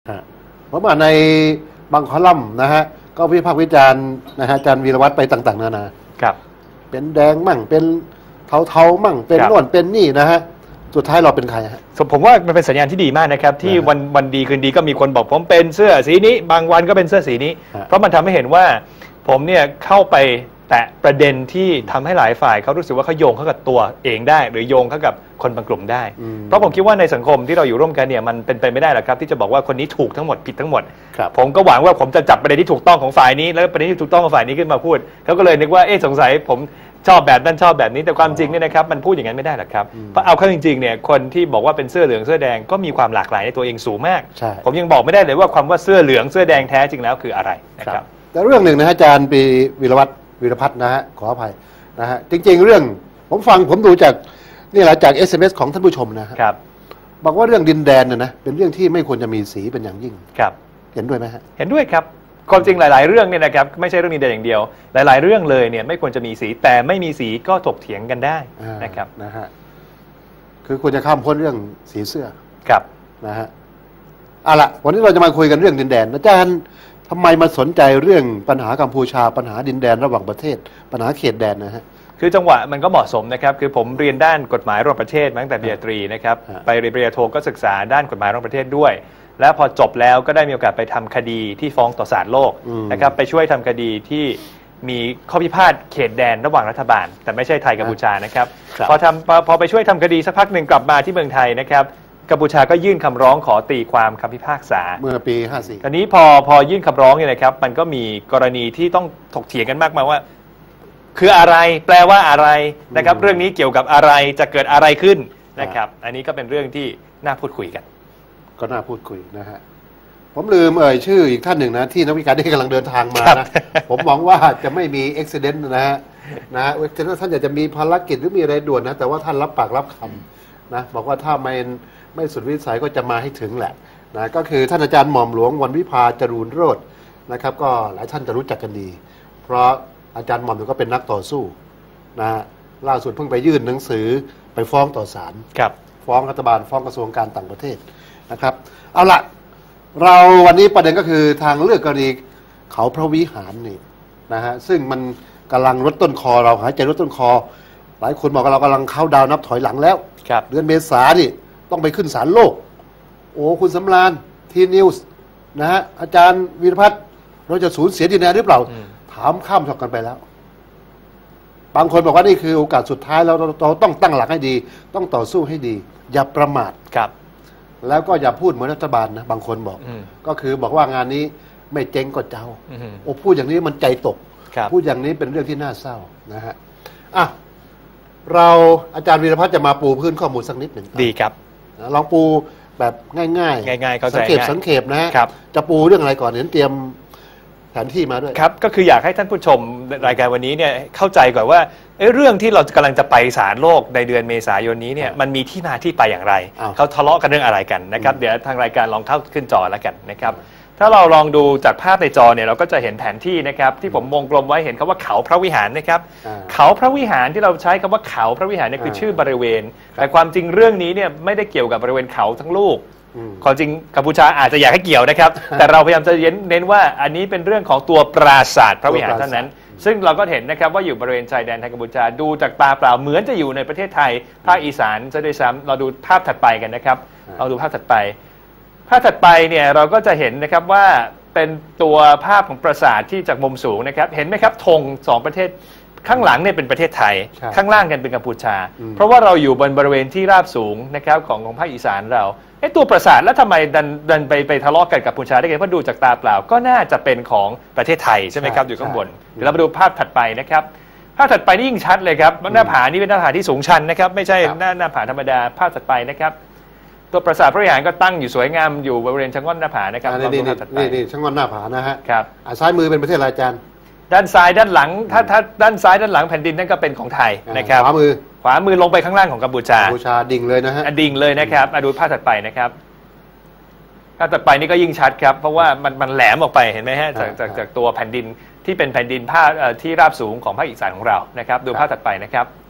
เพราะว่าในบางคอลัมน์นะฮะก็วิพากษ์วิจารณ์นะฮะอาจารย์วีรวัฒน์ไปต่างๆนานาครับเป็นแดงมั่งเป็นเทาๆมั่งเป็นโน่นเป็นนี่นะฮะสุดท้ายเราเป็นใครฮะผมว่ามันเป็นสัญญาณที่ดีมากนะครับที่วันดีคืนดีก็มีคนบอกผมเป็นเสื้อสีนี้บางวันก็เป็นเสื้อสีนี้เพราะมันทำให้เห็นว่าผมเนี่ยเข้าไปแตะประเด็นที่ทำให้หลายฝ่ายเขารู้สึกว่าเขาโยงเข้ากับตัวเองได้หรือโยงเข้ากับคนบางกลุ่มได้เพราะผมคิดว่าในสังคมที่เราอยู่ร่วมกันเนี่ยมันเป็นไปไม่ได้หรอกครับที่จะบอกว่าคนนี้ถูกทั้งหมดผิดทั้งหมดผมก็หวังว่าผมจะจับประเด็นที่ถูกต้องของฝ่ายนี้แล้วประเด็นที่ถูกต้องของฝ่ายนี้ขึ้นมาพูดเขาก็เลยนึกว่าสงสัยผมชอบแบบนั้นชอบแบบนี้แต่ความจริงเนี่ยนะครับมันพูดอย่างนั้นไม่ได้หรอกครับเพราะเอาเข้าจริงๆเนี่ยคนที่บอกว่าเป็นเสื้อเหลืองเสื้อแดงก็มีความหลากหลายในตัวเองสูงมากผมยังบอกไม่ได้เลยว่าความว่าเสื้อเหลืองเสื้อแดงแท้จริงแล้วคืออะไรนะครับแต่เรื่องหนึ่งนะอาจารย์ปีวีรพัฒน์นะฮะขออภัยนะฮะจริงๆเรื่องผมดูจากนี่แหละจาก SMS ของท่านผู้ชมนะครับบอกว่าเรื่องดินแดนเนี่ยนะเป็นเรื่องที่ไม่ควรจะมีสีเป็นอย่างยิ่งครับเห็นด้วยไหมฮะเห็นด้วยครับความจริงหลายๆเรื่องเนี่ยนะครับไม่ใช่เรื่องดินแดนอย่างเดียวหลายๆเรื่องเลยเนี่ยไม่ควรจะมีสีแต่ไม่มีสีก็ถกเถียงกันได้นะครับนะฮะคือควรจะข้ามพ้นเรื่องสีเสื้อครับนะฮะเอาละวันนี้เราจะมาคุยกันเรื่องดินแดนอาจารย์ทำไมมาสนใจเรื่องปัญหากัมพูชาปัญหาดินแดนระหว่างประเทศปัญหาเขตแดนนะฮะคือจังหวะมันก็เหมาะสมนะครับคือผมเรียนด้านกฎหมายระหว่างประเทศมาตั้งแต่ปริญญาตรีนะครับไปเรียนปริญญาโทก็ศึกษาด้านกฎหมายระหว่างประเทศด้วยแล้วพอจบแล้วก็ได้มีโอกาสไปทำคดีที่ฟ้องต่อศาลโลกนะครับไปช่วยทำคดีที่มีข้อพิพาทเขตแดนระหว่างรัฐบาลแต่ไม่ใช่ไทยกัมพูชานะครับพอไปช่วยทำคดีสักพักหนึ่งกลับมาที่เมืองไทยนะครับกัมพูชาก็ยื่นคำร้องขอตีความคำพิพากษาเมื่อปี54 คราวนี้พอยื่นคำร้องเนี่ยนะครับมันก็มีกรณีที่ต้องถกเถียงกันมากมายว่าคืออะไรแปลว่าอะไรนะครับเรื่องนี้เกี่ยวกับอะไรจะเกิดอะไรขึ้นนะครับอันนี้ก็เป็นเรื่องที่น่าพูดคุยกันก็น่าพูดคุยนะฮะผมลืมชื่ออีกท่านหนึ่งนะที่นักวิชาการกำลังเดินทางมานะผมหวังว่าจะไม่มีอุบิเหตุนะฮะท่านอยากจะมีภารกิจหรือมีอะไรด่วนนะแต่ว่าท่านรับปากรับคำนะบอกว่าถ้าไม่สุดวิสัยก็จะมาให้ถึงแหละนะก็คือท่านอาจารย์หม่อมหลวงวันวิภาจรูนโรจน์นะครับก็หลายท่านจะรู้จักกันดีเพราะอาจารย์หม่อมก็เป็นนักต่อสู้นะล่าสุดเพิ่งไปยื่นหนังสือไปฟ้องต่อศาลฟ้องรัฐบาลฟ้องกระทรวงการต่างประเทศนะครับเอาละเราวันนี้ประเด็นก็คือทางเลือกกรณีเขาพระวิหารนี่นะฮะซึ่งมันกำลังลดต้นคอเราหายใจลดต้นคอหลายคนบอกว่าเรากำลังเข้าดาวนับถอยหลังแล้วเดือนเมษายนนี่ต้องไปขึ้นศาลโลกโอ้คุณสำราญทีนิวส์นะฮะอาจารย์วีรพัฒน์เราจะสูญเสียดินแดนหรือเปล่าถามข้ามช็อกกันไปแล้วบางคนบอกว่านี่คือโอกาสสุดท้ายแล้วเราต้องตั้งหลักให้ดีต้องต่อสู้ให้ดีอย่าประมาทแล้วก็อย่าพูดเหมือนรัฐบาลนะบางคนบอกก็คือบอกว่างานนี้ไม่เจ๊งก็เจ้าโอ้พูดอย่างนี้มันใจตกพูดอย่างนี้เป็นเรื่องที่น่าเศร้านะฮะอ่ะเราอาจารย์วีรพัฒน์จะมาปูพื้นข้อมูลสักนิดหนึ่งดีครับลองปูแบบง่ายๆสังเขปนะจะปูเรื่องอะไรก่อนเห็นเตรียมแผนที่มาด้วยครับก็คืออยากให้ท่านผู้ชมรายการวันนี้เนี่ยเข้าใจก่อนว่าเรื่องที่เรากำลังจะไปศาลโลกในเดือนเมษายนนี้เนี่ยมันมีที่มาที่ไปอย่างไรเขาทะเลาะกันเรื่องอะไรกันนะครับเดี๋ยวทางรายการลองเข้าขึ้นจอแล้วกันนะครับถ้าเราลองดูจากภาพในจอเนี่ยเราก็จะเห็นแผนที่นะครับที่ผมวงกลมไว้เห็นคำว่าเขาพระวิหารนะครับเขาพระวิหารที่เราใช้คำว่าเขาพระวิหารเนี่ยคือชื่อบริเวณแต่ความจริงเรื่องนี้เนี่ยไม่ได้เกี่ยวกับบริเวณเขาทั้งลูกความจริงกัมพูชาอาจจะอยากให้เกี่ยวนะครับแต่เราพยายามจะเน้นว่าอันนี้เป็นเรื่องของตัวปราสาทพระวิหารเท่านั้นซึ่งเราก็เห็นนะครับว่าอยู่บริเวณชายแดนไทยกัมพูชาดูจากตาเปล่าเหมือนจะอยู่ในประเทศไทยภาคอีสานซะด้วยซ้ำเราดูภาพถัดไปกันนะครับเราดูภาพถัดไปเนี่ยเราก็จะเห็นนะครับว่าเป็นตัวภาพของปราสาทที่จากมุมสูงนะครับเห็นไหมครับธงสองประเทศข้างหลังเนี่ยเป็นประเทศไทยข้างล่างกันเป็นกัมพูชาเพราะว่าเราอยู่บริเวณที่ราบสูงนะครับของภาคอีสานเราตัวปราสาทแล้วทำไมดันไปทะเลาะกันกับกัมพูชาได้ไงเพราะดูจากตาเปล่าก็น่าจะเป็นของประเทศไทยใช่ไหมครับอยู่ข้างบนเดี๋ยวเรามาดูภาพถัดไปนะครับภาพถัดไปนี่ยิ่งชัดเลยครับหน้าผานี่เป็นหน้าผาที่สูงชันนะครับไม่ใช่หน้าผาธรรมดาภาพถัดไปนะครับตัวปราสาทพระวิหารก็ตั้งอยู่สวยงามอยู่บริเวณชะง่อนหน้าผานะครับนี่ชะง่อนหน้าผานะฮะครับซ้ายมือเป็นประเทศอะไรอาจารย์ด้านซ้ายด้านหลังถ้าด้านซ้ายด้านหลังแผ่นดินนั่นก็เป็นของไทยนะครับขวามือลงไปข้างล่างของกัมพูชาดิ่งเลยนะฮะดิ่งเลยนะครับดูภาพถัดไปนะครับภาพถัดไปนี่ก็ยิ่งชัดครับเพราะว่ามันแหลมออกไปเห็นไหมฮะจากตัวแผ่นดินที่เป็นแผ่นดินภาคที่ราบสูงของภาคอีสานของเรานะครับดูภาพถัดไปนะครับ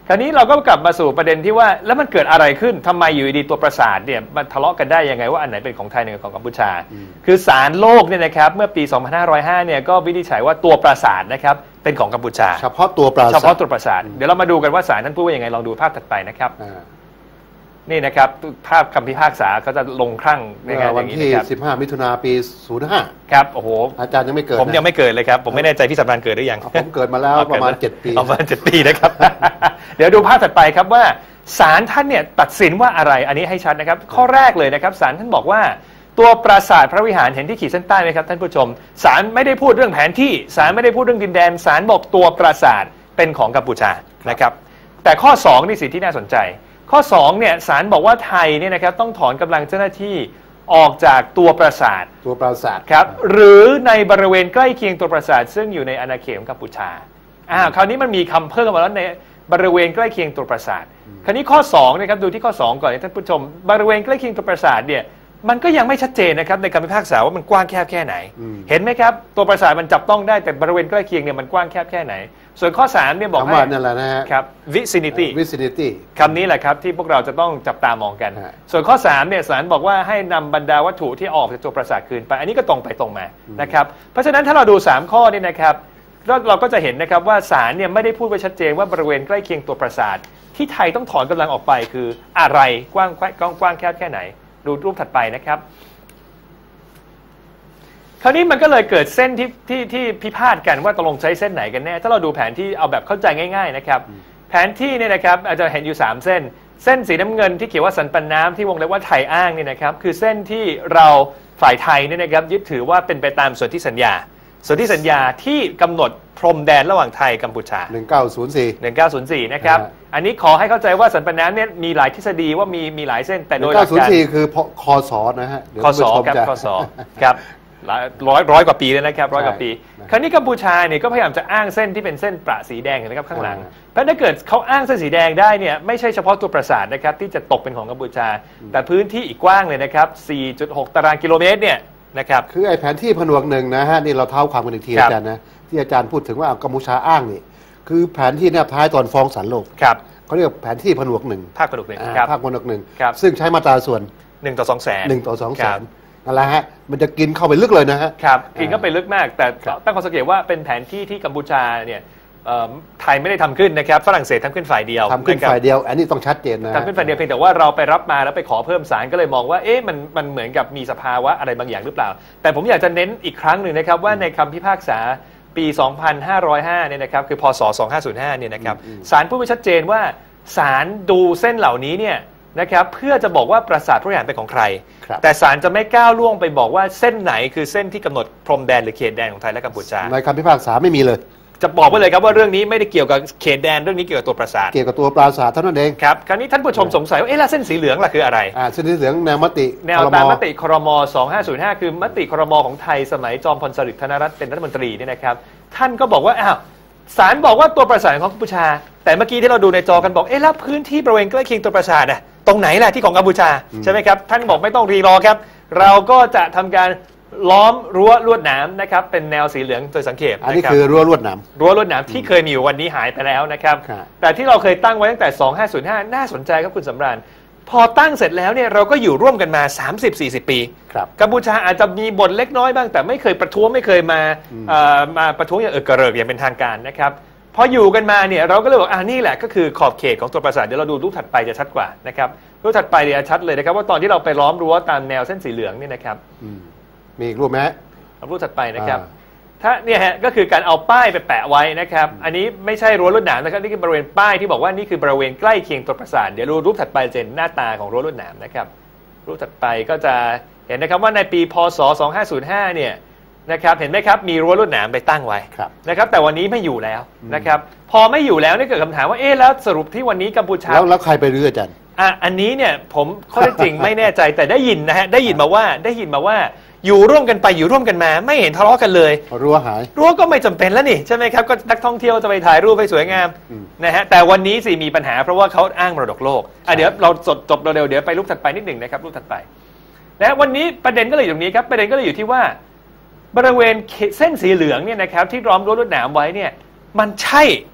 คราวนี้เราก็กลับมาสู่ประเด็นที่ว่าแล้วมันเกิดอะไรขึ้นทำไมอยู่ดีตัวปราสาทเนี่ยมันทะเลาะกันได้ยังไงว่าอันไหนเป็นของไทยอันไหนของกัมพูชาคือศาลโลกเนี่ยนะครับเมื่อปี 2505 เนี่ยก็วินิจฉัยว่าตัวปราสาทนะครับเป็นของกัมพูชาเฉพาะตัวปราสาทเฉพาะตัวปราสาทเดี๋ยวเรามาดูกันว่าศาลท่านพูดว่ายังไงลองดูภาพถัดไปนะครับนี่นะครับภาพคำพิพากษาเขาจะลงครั้งในงานวันที่15 มิถุนายนปี 05 ครับโอ้โหอาจารย์ยังไม่เกิดผมยังไม่เกิดเลยครับผมไม่แน่ใจพี่สำราญเกิดหรือยังผมเกิดมาแล้วประมาณ7 ปีประมาณ7 ปีนะครับ เดี๋ยวดูภาพถัดไปครับว่าศาลท่านเนี่ยตัดสินว่าอะไรอันนี้ให้ชัดนะครับข้อแรกเลยนะครับศาลท่านบอกว่าตัวปราสาทพระวิหารเห็นที่ขีดเส้นใต้ไหมครับท่านผู้ชมศาลไม่ได้พูดเรื่องแผนที่ศาลไม่ได้พูดเรื่องดินแดนศาลบอกตัวปราสาทเป็นของกัมพูชานะครับแต่ข้อ2นี่สิ่งที่น่าสนใจข้อ2เนี่ยศาลบอกว่าไทยเนี่ยนะครับต้องถอนกำลังเจ้าหน้าที่ออกจากตัวปราสาทครับหรือในบริเวณใกล้เคียงตัวปราสาทซึ่งอยู่ในอาณาเขตของกัมพูชาคราวนี้มันมีคำเพิ่มมาแล้วในบริเวณใกล้เคียงตัวปราสาทคราวนี้ข้อ2นะครับดูที่ข้อ2ก่อนท่านผู้ชมบริเวณใกล้เคียงตัวปราสาทเนี่ยมันก็ยังไม่ชัดเจนนะครับในคำพิพากษาว่ามันกว้างแคบแค่ไหนเห็นไหมครับตัวปราสาทมันจับต้องได้แต่บริเวณใกล้เคียงเนี่ยมันกว้างแคบแค่ไหนส่วนข้อ3เนี่ยบอกว่านั่นแหละนะฮะครับ vicinity คำนี้แหละครับที่พวกเราจะต้องจับตามองกันส่วนข้อ3เนี่ยศาลบอกว่าให้นำบรรดาวัตถุที่ออกจากตัวปราสาทคืนไปอันนี้ก็ตรงไปตรงมานะครับเพราะฉะนั้นถ้าเราดู3ข้อนี่นะครับเราก็จะเห็นนะครับว่าศาลเนี่ยไม่ได้พูดไว้ชัดเจนว่าบริเวณใกล้เคียงตัวปราสาทที่ไทยต้องถอนกำลังออกไปคืออะไรกว้างแคบแค่ไหนดูรูปถัดไปนะครับคราวนี้มันก็เลยเกิดเส้นที่พิพาทกันว่าตกลงใช้เส้นไหนกันแน่ถ้าเราดูแผนที่เอาแบบเข้าใจง่ายๆนะครับแผนที่เนี่ยนะครับอาจจะเห็นอยู่3เส้นสีน้ำเงินที่เขียนว่าสันปันน้ำที่วงเล็บว่าไทยอ้างเนี่ยนะครับคือเส้นที่เราฝ่ายไทยเนี่ยนะครับยึดถือว่าเป็นไปตามสนธิสัญญาที่กำหนดพรมแดนระหว่างไทยกัมพูชา1904นะครับอันนี้ขอให้เข้าใจว่าสันปันน้ำเนี่ยมีหลายทฤษฎีว่ามีหลายเส้นแต่โดยหลักการ 1904คือคศนะฮะคศครับร้อยกว่าปีเลยนะครับ100 กว่าปีคราวนี้กัมพูชาเนี่ยก็พยายามจะอ้างเส้นที่เป็นเส้นประสีแดงเห็นไหมครับข้างหลังเพราะถ้าเกิดเขาอ้างเส้นสีแดงได้เนี่ยไม่ใช่เฉพาะตัวปราสาทนะครับที่จะตกเป็นของกัมพูชาแต่พื้นที่อีกกว้างเลยนะครับ 4.6 ตารางกิโลเมตรเนี่ยนะครับคือไอ้แผนที่ผนวกหนึ่งนะฮะนี่เราเท้าความกันอีกทีอาจารย์นะที่อาจารย์พูดถึงว่ากัมพูชาอ้างนี่คือแผนที่แนบท้ายตอนฟ้องศาลโลกเขาเรียกแผนที่ผนวกหนึ่งภาคผนวกหนึ่งภาคผนวกหนึ่งซึ่งใช้มาตราส่วน 1 ต่อ 2 แสนนั่นแหละฮะมันจะกินเข้าไปลึกเลยนะฮะครับกินเข้าไปลึกมากแต่ตั้งข้อสังเกตว่าเป็นแผนที่ที่กัมพูชาเนี่ยไทยไม่ได้ทำขึ้นนะครับฝรั่งเศสทำขึ้นฝ่ายเดียวทำขึ้นฝ่ายเดียวอันนี้ต้องชัดเจนนะทำขึ้นฝ่ายเดียวเพียงแต่ว่าเราไปรับมาแล้วไปขอเพิ่มศาลก็เลยมองว่ามันเหมือนกับมีสภาวะอะไรบางอย่างหรือเปล่าแต่ผมอยากจะเน้นอีกครั้งหนึ่งนะครับว่าในคำพิพากษาปี 2505 เนี่ยนะครับคือพ.ศ. 2505 เนี่ยนะครับศาลพูดไว้ชัดเจนว่าศาลดูเส้นเหล่านี้เนี่ยนะครับเพื่อจะบอกว่าปราสาทพระวิหารเป็นของใครแต่ศาลจะไม่ก้าวล่วงไปบอกว่าเส้นไหนคือเส้นที่กำหนดพรมแดนหรือเขตแดนของไทยและกัมพูชาในคำพิพากษาไม่มีเลยจะบอกไว้เลยครับว่าเรื่องนี้ไม่ได้เกี่ยวกับเขตแดนเรื่องนี้เกี่ยวกับตัวปราสาทเกี่ยวกับตัวปราสาทเท่านั้นเองครับคราวนี้ท่านผู้ชมสงสัยว่าแล้วเส้นสีเหลืองล่ะคืออะไรเส้นสีเหลืองแนวตามมติครม. 2505คือมติครม. ของไทยสมัยจอมพลสฤษดิ์ธนรัตน์เป็นรัฐมนตรีเนี่ยนะครับท่านก็บอกว่าศาลบอกว่าตัวปราสาทของกัมพูชาแต่เมื่อกี้ที่เราดูในจอกันบอกแล้วพื้นที่บริเวณใกล้เคียงตัวปราสาทน่ะตรงไหนล่ะที่ของกัมพูชาใช่ไหมครับท่านบอกไม่ต้องรีรอครับเราก็จะทำการล้อมรั้วลวดหนามนะครับเป็นแนวสีเหลืองโดยสังเกตอันนี้คือรั้วลวดหนามที่เคยมีอยู่วันนี้หายไปแล้วนะครับแต่ที่เราเคยตั้งไว้ตั้งแต่ 2505 น่าสนใจครับคุณสำราญพอตั้งเสร็จแล้วเนี่ยเราก็อยู่ร่วมกันมา 30-40 ปีกัมพูชาอาจจะมีบ่นเล็กน้อยบ้างแต่ไม่เคยประท้วงไม่เคยมาประท้วงอย่างกระเริกอย่างเป็นทางการนะครับพออยู่กันมาเนี่ยเราก็เลยบอกนี่แหละก็คือขอบเขตของตัวปราสาทเดี๋ยวเราดูรูปถัดไปจะชัดกว่านะครับรูปถัดไปเนี่ยชัดเลยนะครับว่าตอนที่เราไปล้อมรั้วตามแนวเส้นสีเหลืองเนี่ยนะครับมีอีกรูปไหมรูปถัดไปนะครับถ้าเนี่ยฮะก็คือการเอาป้ายไปแปะไว้นะครับอันนี้ไม่ใช่รั้วลวดหนามนะครับนี่คือบริเวณป้ายที่บอกว่านี่คือบริเวณใกล้เคียงตัวปราสาทเดี๋ยวดูรูปถัดไปจะเห็นหน้าตาของรั้วลวดหนามนะครับรูปถัดไปก็จะเห็นนะครับว่าในปีพ.ศ. 2505 เนี่ยนะครับเห็นไหมครับมีรั้วลวดหนามไปตั้งไว้นะครับแต่วันนี้ไม่อยู่แล้วนะครับพอไม่อยู่แล้วนี่เกิดคำถามว่าแล้วสรุปที่วันนี้กัมพูชาแล้วใครไปรื้ออาจารย์อันนี้เนี่ยผมข้อเท็จจริงไม่แน่ใจแต่ได้ยินนะฮะได้ยินมาว่าอยู่ร่วมกันไปอยู่ร่วมกันมาไม่เห็นทะเลาะกันเลยรั้วหายรั้วก็ไม่จำเป็นแล้วนี่ใช่ไหมครับก็นักท่องเที่ยวจะไปถ่ายรูปไปสวยงามนะฮะแต่วันนี้สิมีปัญหาเพราะว่าเขาอ้างมรดกโลกเดี๋ยวเราจบเร็วเดี๋ยวไปรูปถัดไปนิดหนึ่งนะครับรูปถัดไปและวันนี้ประเด็นก็เลยอยู่ตรงนี้ครับประเด็นก็เลยอยู่ที่ว่าบริเวณเส้นสีเหลืองเนี่ยนะครับที่ล้อมรั้วลวดหนามไว้เนี่ยมันใช่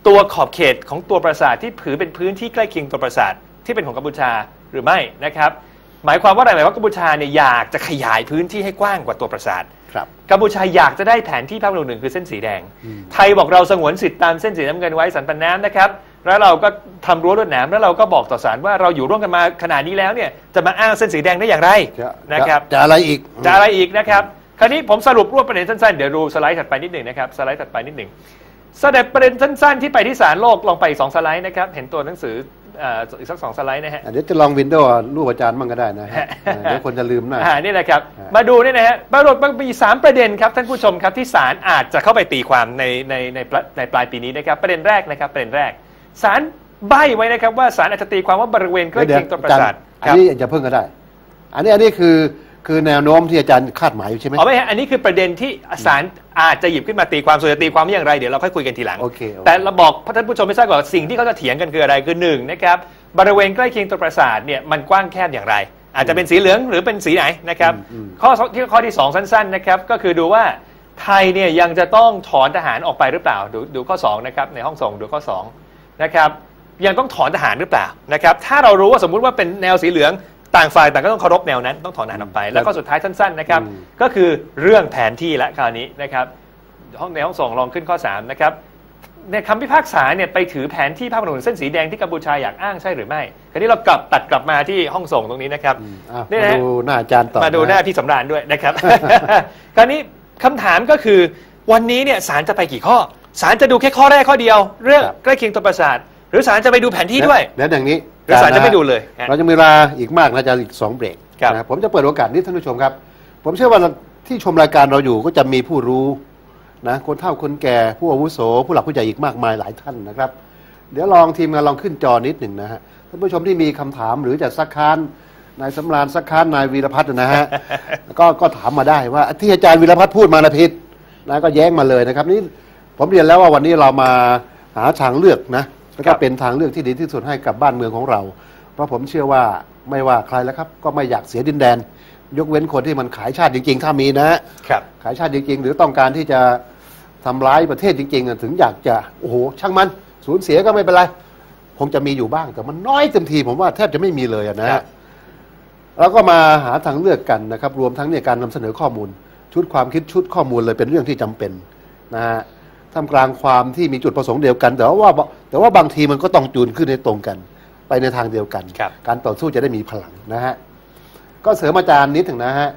ตัวขอบเขตของตัวปราสาทที่ถือเป็นพื้นที่ใกล้เคียงตัวปราสาทที่เป็นของกัมพูชาหรือไม่นะครับหมายความว่าอะไรหมายว่ากัมพูชาเนี่ยอยากจะขยายพื้นที่ให้กว้างกว่าตัวปราสาทกัมพูชาอยากจะได้แผนที่ภาคหนึ่งคือเส้นสีแดงไทยบอกเราสงวนสิทธิ์ตามเส้นสีน้ำเงินไว้สันปันน้ำนะครับแล้วเราก็ทำรั้วลวดหนามแล้วเราก็บอกต่อศาลว่าเราอยู่ร่วมกันมาขนาดนี้แล้วเนี่ยจะมาอ้างเส้นสีแดงได้อย่างไรนะครับจะอะไรอีกนะครับคราวนี้ผมสรุปรวบประเด็นสั้นๆเดี๋ยวดูสไลด์ถัดไปนิดหนึ่งนะครับสไลด์ถัดไปนิดหนึ่งสเต็ปประเด็นสั้นๆที่ไปที่ศาลโลกลองไป2สไลด์นะครับเห็นตัวหนังสืออีกสัก2สไลด์นะฮะเดี๋ยวจะลองวินโดว์รูปอาจารย์มั่งก็ได้นะเดี๋ยวคนจะลืมหน้านี่แหละครับมาดูนี่นะฮะปรากฏมันมี3ประเด็นครับท่านผู้ชมครับที่ศาลอาจจะเข้าไปตีความในปลายปีนี้นะครับประเด็นแรกนะครับประเด็นแรกศาลใบ้ไว้นะครับว่าศาลอาจจะตีความว่าบริเวณใกล้เคียงตัวปราสาทอันนี้จะเพิ่งก็ได้อันนี้คือแนวโน้มที่อาจารย์คาดหมายอยู่ใช่ไหมไม่ฮะอันนี้คือประเด็นที่ศาลอาจจะหยิบขึ้นมาตีความส่วนจะตีความอย่างไรเดี๋ยวเราค่อยคุยกันทีหลังแต่เราบอกท่านผู้ชมไม่ทราบก่อนสิ่งที่เขาจะเถียงกันคืออะไรคือ1นะครับบริเวณใกล้เคียงตัวปราสาทเนี่ยมันกว้างแคบอย่างไรอาจจะเป็นสีเหลืองหรือเป็นสีไหนนะครับข้อที่2สั้นๆนะครับก็คือดูว่าไทยเนี่ยยังจะต้องถอนทหารออกไปหรือเปล่าดูข้อ2นะครับในห้องส่งดูข้อ2นะครับยังต้องถอนทหารหรือเปล่านะครับถ้าเรารู้ว่าสมมุติว่าเป็นแนวสีเหลืองต่างฝ่ายต่างก็ต้องเคารพแนวนั้นต้องถอนทหารออกไปแล้วก็สุดท้ายสั้นๆนะครับก็คือเรื่องแผนที่และคราวนี้นะครับในห้องส่งลองขึ้นข้อ3นะครับในคำพิพากษาเนี่ยไปถือแผนที่ภาคถนนเส้นสีแดงที่กัมพูชาอยากอ้างใช่หรือไม่คราวนี้เราตัดกลับมาที่ห้องส่งตรงนี้นะครับนี่นะมาดูหน้าอาจารย์ต่อมาดูหน้าพี่สำราญด้วยนะครับ คราวนี้คำถามก็คือวันนี้เนี่ยศาลจะไปกี่ข้อศาลจะดูแค่ข้อแรกข้อเดียวเรื่องใกล้เคียงตัวปราสาทหรือศาลจะไปดูแผนที่ด้วยแล้วอย่างนี้หรือศาลจะไม่ดูเลยเราจะมีเวลาอีกมากนะอาจารย์อีก2เบรกนะผมจะเปิดโอกาสนี้ท่านผู้ชมครับผมเชื่อว่าที่ชมรายการเราอยู่ก็จะมีผู้รู้นะคนเฒ่าคนแก่ผู้อาวุโสผู้หลักผู้ใหญ่อีกมากมายหลายท่านนะครับเดี๋ยวลองทีมงานลองขึ้นจอนิดหนึ่งนะฮะท่านผู้ชมที่มีคำถามหรือจะซักค้านนายสำราญซักค้านนายวีรพัฒน์นะฮะ ก็ถามมาได้ว่าที่อาจารย์วีรพัฒน์พูดมานะผิดนะก็แย้งมาเลยนะครับนี่ผมเรียนแล้วว่าวันนี้เรามาหาทางเลือกนะแล้วก็เป็นทางเลือกที่ดีที่สุดให้กับบ้านเมืองของเราเพราะผมเชื่อว่าไม่ว่าใครแล้วครับก็ไม่อยากเสียดินแดนยกเว้นคนที่มันขายชาติจริงๆถ้ามีนะขายชาติจริงๆหรือต้องการที่จะทำร้ายประเทศจริงๆถึงอยากจะโอ้โหช่างมันสูญเสียก็ไม่เป็นไรคงจะมีอยู่บ้างแต่มันน้อยเต็มทีผมว่าแทบจะไม่มีเลยนะแล้วก็มาหาทางเลือกกันนะครับรวมทั้งเนี่ยการนำเสนอข้อมูลชุดความคิดชุดข้อมูลเลยเป็นเรื่องที่จำเป็นนะฮะท่ามกลางความที่มีจุดประสงค์เดียวกันแต่ว่าบางทีมันก็ต้องจูนขึ้นในตรงกันไปในทางเดียวกันการต่อสู้จะได้มีพลังนะฮะก็เสริมอาจารย์นิดหนึ่งนะฮะ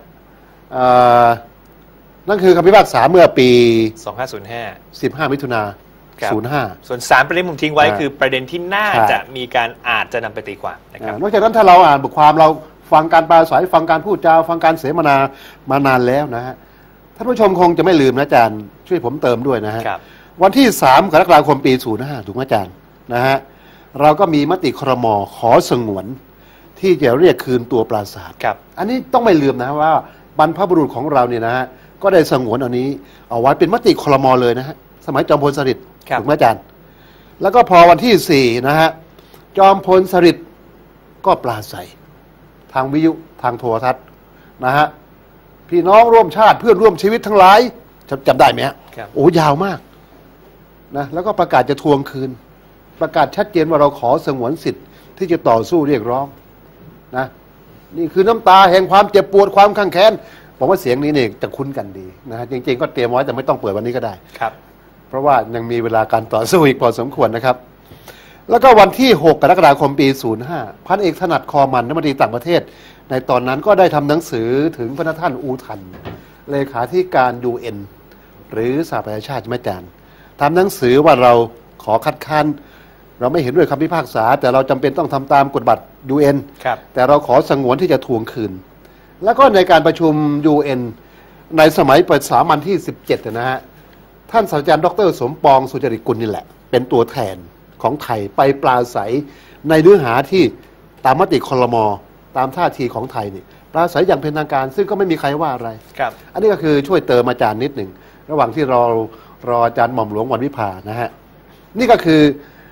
นั่นคือคำพิพากษาเมื่อปี 2505 15 มิถุนา05 ส่วน3ประเด็นผมทิ้งไว้คือประเด็นที่น่าจะมีการอาจจะนำไปตีความนะครับนอกจากนั้นถ้าเราอ่านบทความเราฟังการปราศัยฟังการพูดจาฟังการเสวนามานานแล้วนะฮะท่านผู้ชมคงจะไม่ลืมนะอาจารย์ช่วยผมเติมด้วยนะฮะวันที่3 กรกฎาคมปี05ถูกไหมอาจารย์นะฮะเราก็มีมติครม.ขอสงวนที่จะเรียกคืนตัวปราสาทอันนี้ต้องไม่ลืมนะว่าบรรพบุรุษของเราเนี่ยนะฮะก็ได้สงวนอันนี้เอาไว้เป็นมติครม.เลยนะฮะสมัยจอมพลสฤษดิ์ถูกไหมอาจารย์แล้วก็พอวันที่4นะฮะจอมพลสฤษดิ์ก็ปราศัยทางวิทยุทางโทรทัศน์นะฮะพี่น้องร่วมชาติเพื่อนร่วมชีวิตทั้งหลายจำได้ไหมฮะโอ้ยาวมากนะแล้วก็ประกาศจะทวงคืนประกาศชัดเจนว่าเราขอสงวนสิทธิ์ที่จะต่อสู้เรียกร้องนะนี่คือน้ำตาแห่งความเจ็บปวดความขังแค้นผมว่าเสียงนี้เนี่ยจะคุ้นกันดีนะฮะจริงๆก็เตรียมไว้แต่ไม่ต้องเปิดวันนี้ก็ได้ครับเพราะว่ายังมีเวลาการต่อสู้อีกพอสมควรนะครับแล้วก็วันที่6 กรกฎาคมปี05พันเอกถนัดคอมันรัฐมนตรีต่างประเทศในตอนนั้นก็ได้ทำหนังสือถึงพระท่านอูทันเลขาธิการ UN หรือสหประชาชาติอาจารย์ทำหนังสือว่าเราขอคัดค้านเราไม่เห็นด้วยคำพิพากษาแต่เราจำเป็นต้องทำตามกฎบัตร UN แต่เราขอสงวนที่จะทวงคืนแล้วก็ในการประชุม UN ในสมัยประสามัญที่17นะฮะท่านศาสตราจารย์ดร.สมปองสุจริตกุลนี่แหละเป็นตัวแทนของไทยไปปราศัยในเนื้อหาที่ตามมติครม.ตามท่าทีของไทยนี่ปราศัยอย่างเป็นทางการซึ่งก็ไม่มีใครว่าอะไรอันนี้ก็คือช่วยเติมอาจารย์นิดหนึ่งระหว่างที่รออาจารย์หม่อมหลวงวันวิภานะฮะนี่ก็คือ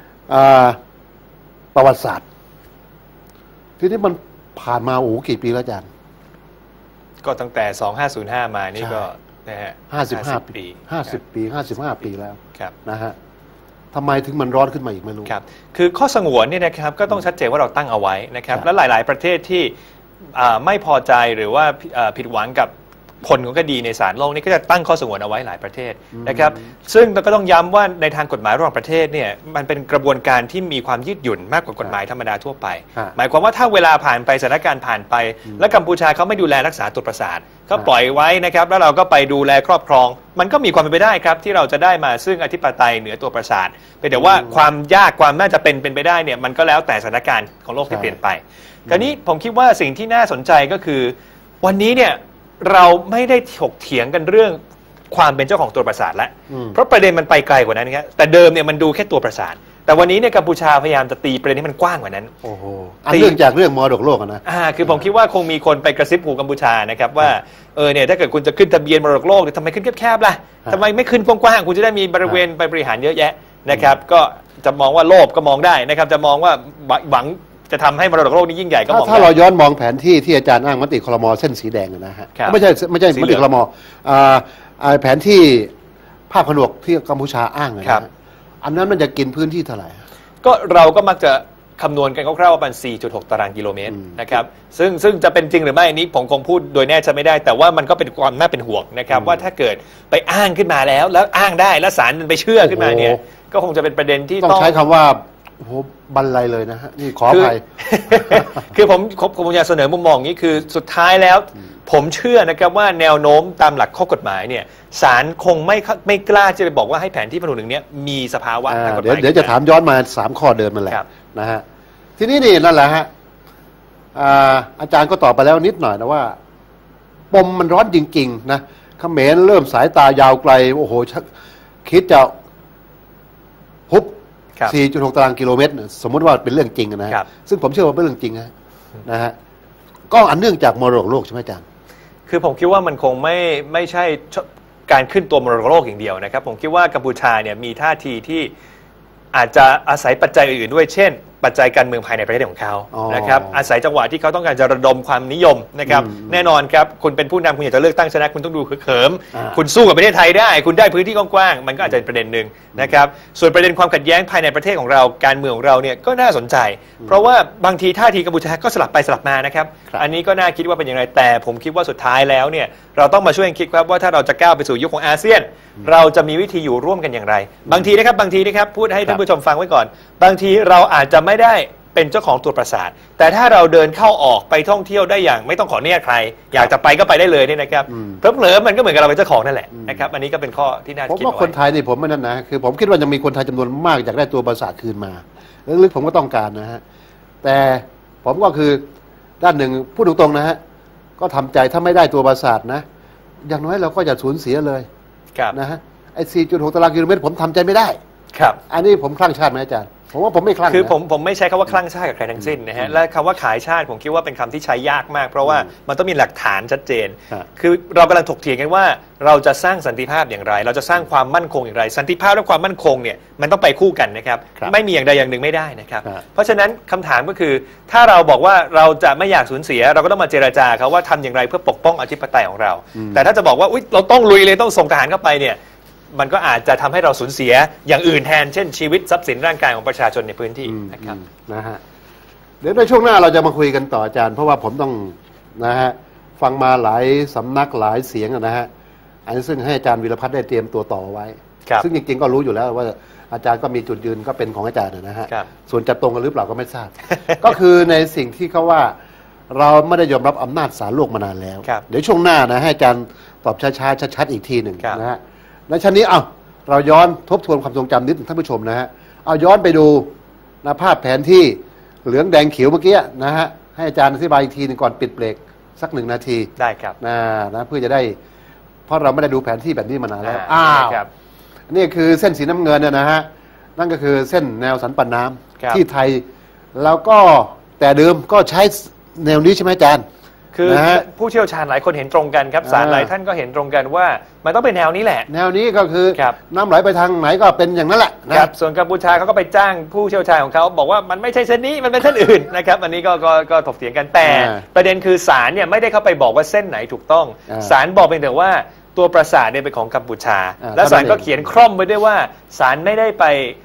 ประวัติศาสตร์ทีนี้มันผ่านมาโอ้กี่ปีแล้วอาจารย์ก็ตั้งแต่2505มานี่ก็นะฮะ 55 ปี55 ปีแล้วนะฮะทำไมถึงมันร้อนขึ้นมาอีกไม่รู้ครับคือข้อสงวนเนี่ยนะครับก็ต้องชัดเจนว่าเราตั้งเอาไว้นะครับและหลายๆประเทศที่ไม่พอใจหรือว่าผิดหวังกับผลของคดีในศาลโลกนี่ก็จะตั้งข้อสงวนเอาไว้หลายประเทศนะครับซึ่งเราก็ต้องย้ำว่าในทางกฎหมายระหว่างประเทศเนี่ยมันเป็นกระบวนการที่มีความยืดหยุ่นมากกว่ากฎหมายธรรมดาทั่วไปหมายความว่าถ้าเวลาผ่านไปสถานการณ์ผ่านไปและกัมพูชาเขาไม่ดูแลรักษาตัวประสาทก็ปล่อยไว้นะครับแล้วเราก็ไปดูแลครอบครองมันก็มีความเป็นไปได้ครับที่เราจะได้มาซึ่งอธิปไตยเหนือตัวประสาทแต่ว่าความยากความน่าจะเป็นไปได้เนี่ยมันก็แล้วแต่สถานการณ์ของโลกที่เปลี่ยนไปคราวนี้ผมคิดว่าสิ่งที่น่าสนใจก็คือวันนี้เนี่ยเราไม่ได้ถกเถียงกันเรื่องความเป็นเจ้าของตัวประสาทแล้วเพราะประเด็นมันไปไกลกว่านั้นครับแต่เดิมเนี่ยมันดูแค่ตัวประสาทแต่วันนี้เนี่ยกัมพูชาพยายามจะตีประเด็นให้มันกว้างกว่านั้นโอ้โหเรื่องจากเรื่องมรดกโลกนะคือผมคิดว่าคงมีคนไปกระซิบหูกัมพูชานะครับว่าเนี่ยถ้าเกิดคุณจะขึ้นทะเบียนมรดกโลกทำไมขึ้นแคบๆล่ะทำไมไม่ขึ้นกว้างๆคุณจะได้มีบริเวณไปบริหารเยอะแยะนะครับก็จะมองว่าโลภก็มองได้นะครับจะมองว่าหวังจะทำให้มรดกโลกนี้ยิ่งใหญ่ก็มองถ้าเราย้อนมองแผนที่ที่อาจารย์อ้างมติครม.เส้นสีแดงนะฮะไม่ใช่มติครม.แผนที่ภาคผนวกที่กัมพูชาอ้างนะครับอันนั้นมันจะกินพื้นที่เท่าไหร่ก็เราก็มักจะคำนวณกันคร่าวๆว่าประมาณ 4.6 ตารางกิโลเมตรนะครับซึ่งจะเป็นจริงหรือไม่อันนี้ผมคงพูดโดยแน่ชัดไม่ได้แต่ว่ามันก็เป็นความน่าเป็นห่วงนะครับว่าถ้าเกิดไปอ้างขึ้นมาแล้วอ้างได้แล้วศาลมันไปเชื่อขึ้นมาเนี่ยก็คงจะเป็นประเด็นที่ต้องใช้คำว่าโอ้โหบรรลัยเลยนะฮะนี่ขออภัยคือผมอยากเสนอมุมมองนี้คือสุดท้ายแล้วผมเชื่อนะครับว่าแนวโน้มตามหลักข้อกฎหมายเนี่ยศาลคงไม่กล้าจะไปบอกว่าให้แผนที่ผนวกหนึ่งนี้มีสภาวะทางกฎหมายเดี๋ยวจะถามย้อนมา3ข้อเดิมนั่นแหละนะฮะทีนี้นี่นั่นแหละฮะอาจารย์ก็ตอบไปแล้วนิดหน่อยนะว่าปมมันร้อนจริงๆนะเขมรเริ่มสายตายาวไกลโอ้โหคิดจะฮุบ4.6 ตารางกิโลเมตรสมมติว่าเป็นเรื่องจริงนะซึ่งผมเชื่อว่าเป็นเรื่องจริงนะฮะก็อันเนื่องจากมรดกโลกใช่ไหมอาจารย์คือผมคิดว่ามันคงไม่ใช่การขึ้นตัวมรดกโลกอย่างเดียวนะครับผมคิดว่ากัมพูชาเนี่ยมีท่าทีที่อาจจะอาศัยปัจจัยอื่นด้วยเช่นปัจจัยการเมืองภายในประเทศของเขานะครับอาศัยจังหวะที่เขาต้องการจะระดมความนิยมนะครับแน่นอนครับคุณเป็นผู้นำคุณอยากจะเลือกตั้งชนะคุณต้องดูเขิมคุณสู้กับประเทศไทยได้คุณได้พื้นที่กว้างๆมันก็อาจจะเป็นประเด็นหนึ่งนะครับส่วนประเด็นความขัดแย้งภายในประเทศของเราการเมืองของเราเนี่ยก็น่าสนใจเพราะว่าบางทีท่าทีกัมพูชาก็สลับไปสลับมานะครับอันนี้ก็น่าคิดว่าเป็นอย่างไรแต่ผมคิดว่าสุดท้ายแล้วเนี่ยเราต้องมาช่วยกันคิดครับว่าถ้าเราจะก้าวไปสู่ยุคของอาเซียนเราจะมีวิธีอยู่ร่วมกันอย่างไรบางทีนะครับพูดให้ท่านผู้ชมฟังไว้ก่อนบางทีเราอาจจะไม่ได้เป็นเจ้าของตัวประสาทแต่ถ้าเราเดินเข้าออกไปท่องเที่ยวได้อย่างไม่ต้องขออนุญาตใครอยากจะไปก็ไปได้เลยเนี่ยนะครับเผลอๆมันก็เหมือนกับเราเป็นเจ้าของนั่นแหละนะครับอันนี้ก็เป็นข้อที่น่าคิดผมว่าคนไทยนี่ผมไม่นั่นนะคือผมคิดว่ายังมีคนไทยจำนวนมากอยากได้ตัวประสาทคืนมาลึกๆผมก็ต้องการนะฮะแต่ผมก็คือด้านหนึ่งพูดตรงๆนะฮะก็ทำใจถ้าไม่ได้ตัวประสาทนะอย่างน้อยเราก็อย่าสูญเสียเลยนะฮะไอ้ 4.6 ตารางกิโลเมตรผมทำใจไม่ได้ครับอันนี้ผมคลั่งชาติไหมอาจารย์ผมว่าผมไม่คลั่งคือผมไม่ใช้คำว่าคลั่งชาติกับใครทั้งสิ้นนะฮะและคำว่าขายชาติผมคิดว่าเป็นคำที่ใช้ยากมากเพราะว่ามันต้องมีหลักฐานชัดเจนคือเรากำลังถกเถียงกันว่าเราจะสร้างสันติภาพอย่างไรเราจะสร้างความมั่นคงอย่างไรสันติภาพและความมั่นคงเนี่ยมันต้องไปคู่กันนะครับไม่มีอย่างใดอย่างหนึ่งไม่ได้นะครับเพราะฉะนั้นคำถามก็คือถ้าเราบอกว่าเราจะไม่อยากสูญเสียเราก็ต้องมาเจรจาเขาว่าทำอย่างไรเพื่อปกป้องอธิปไตยของเราแต่ถ้าจะบอกว่าอุ๊ยเราต้องลุยเลยต้องส่งทหารเข้าไปเนี่ยมันก็อาจจะทำให้เราสูญเสียอย่างอื่นแทนเช่นชีวิตทรัพย์สินร่างกายของประชาชนในพื้นที่นะครับนะฮะเดี๋ยวในช่วงหน้าเราจะมาคุยกันต่ออาจารย์เพราะว่าผมต้องนะฮะฟังมาหลายสำนักหลายเสียงนะฮะอันนี้ซึ่งให้อาจารย์วีรพัฒน์ได้เตรียมตัวต่อไว้ซึ่งจริงๆก็รู้อยู่แล้วว่าอาจารย์ก็มีจุดยืนก็เป็นของอาจารย์นะฮะส่วนจะตรงกันหรือเปล่าก็ไม่ทราบ ก็คือในสิ่งที่เขาว่าเราไม่ได้ยอมรับอำนาจศาลโลกมานานแล้วเดี๋ยวช่วงหน้านะให้อาจารย์ตอบช้าๆชัดๆอีกทีหนึ่งนะฮะในชั้นนี้เราย้อนทบทวนความทรงจำนิดท่านผู้ชมนะฮะเอาย้อนไปดูนะภาพแผนที่เหลืองแดงเขียวเมื่อกี้นะฮะให้อาจารย์อธิบายอีกทีนึงก่อนปิดเบรกสัก1 นาทีได้ครับนะเพื่อจะได้เพราะเราไม่ได้ดูแผนที่แบบนี้มานานแล้วนี่คือเส้นสีน้ำเงินนะฮะนั่นก็คือเส้นแนวสันปันน้ำที่ไทยแล้วก็แต่เดิมก็ใช้แนวนี้ใช่ไหมอาจารย์คือผู้เชี่ยวชาญหลายคนเห็นตรงกันครับศาลหลายท่านก็เห็นตรงกันว่ามันต้องเป็นแนวนี้แหละแนวนี้ก็คือน้ำไหลไปทางไหนก็เป็นอย่างนั้นแหละนะครับส่วนกัมพูชาเขาก็ไปจ้างผู้เชี่ยวชาญของเขาบอกว่ามันไม่ใช่เส้นนี้มันเป็นเส้นอื่นนะครับอันนี้ก็ถกเถียงกันแต่ประเด็นคือศาลเนี่ยไม่ได้เข้าไปบอกว่าเส้นไหนถูกต้องศาลบอกเพียงแต่ว่าตัวปราสาทเนี่ยเป็นของกัมพูชาและศาลก็เขียนคร่อมไว้ด้วยว่าศาลไม่ได้ไป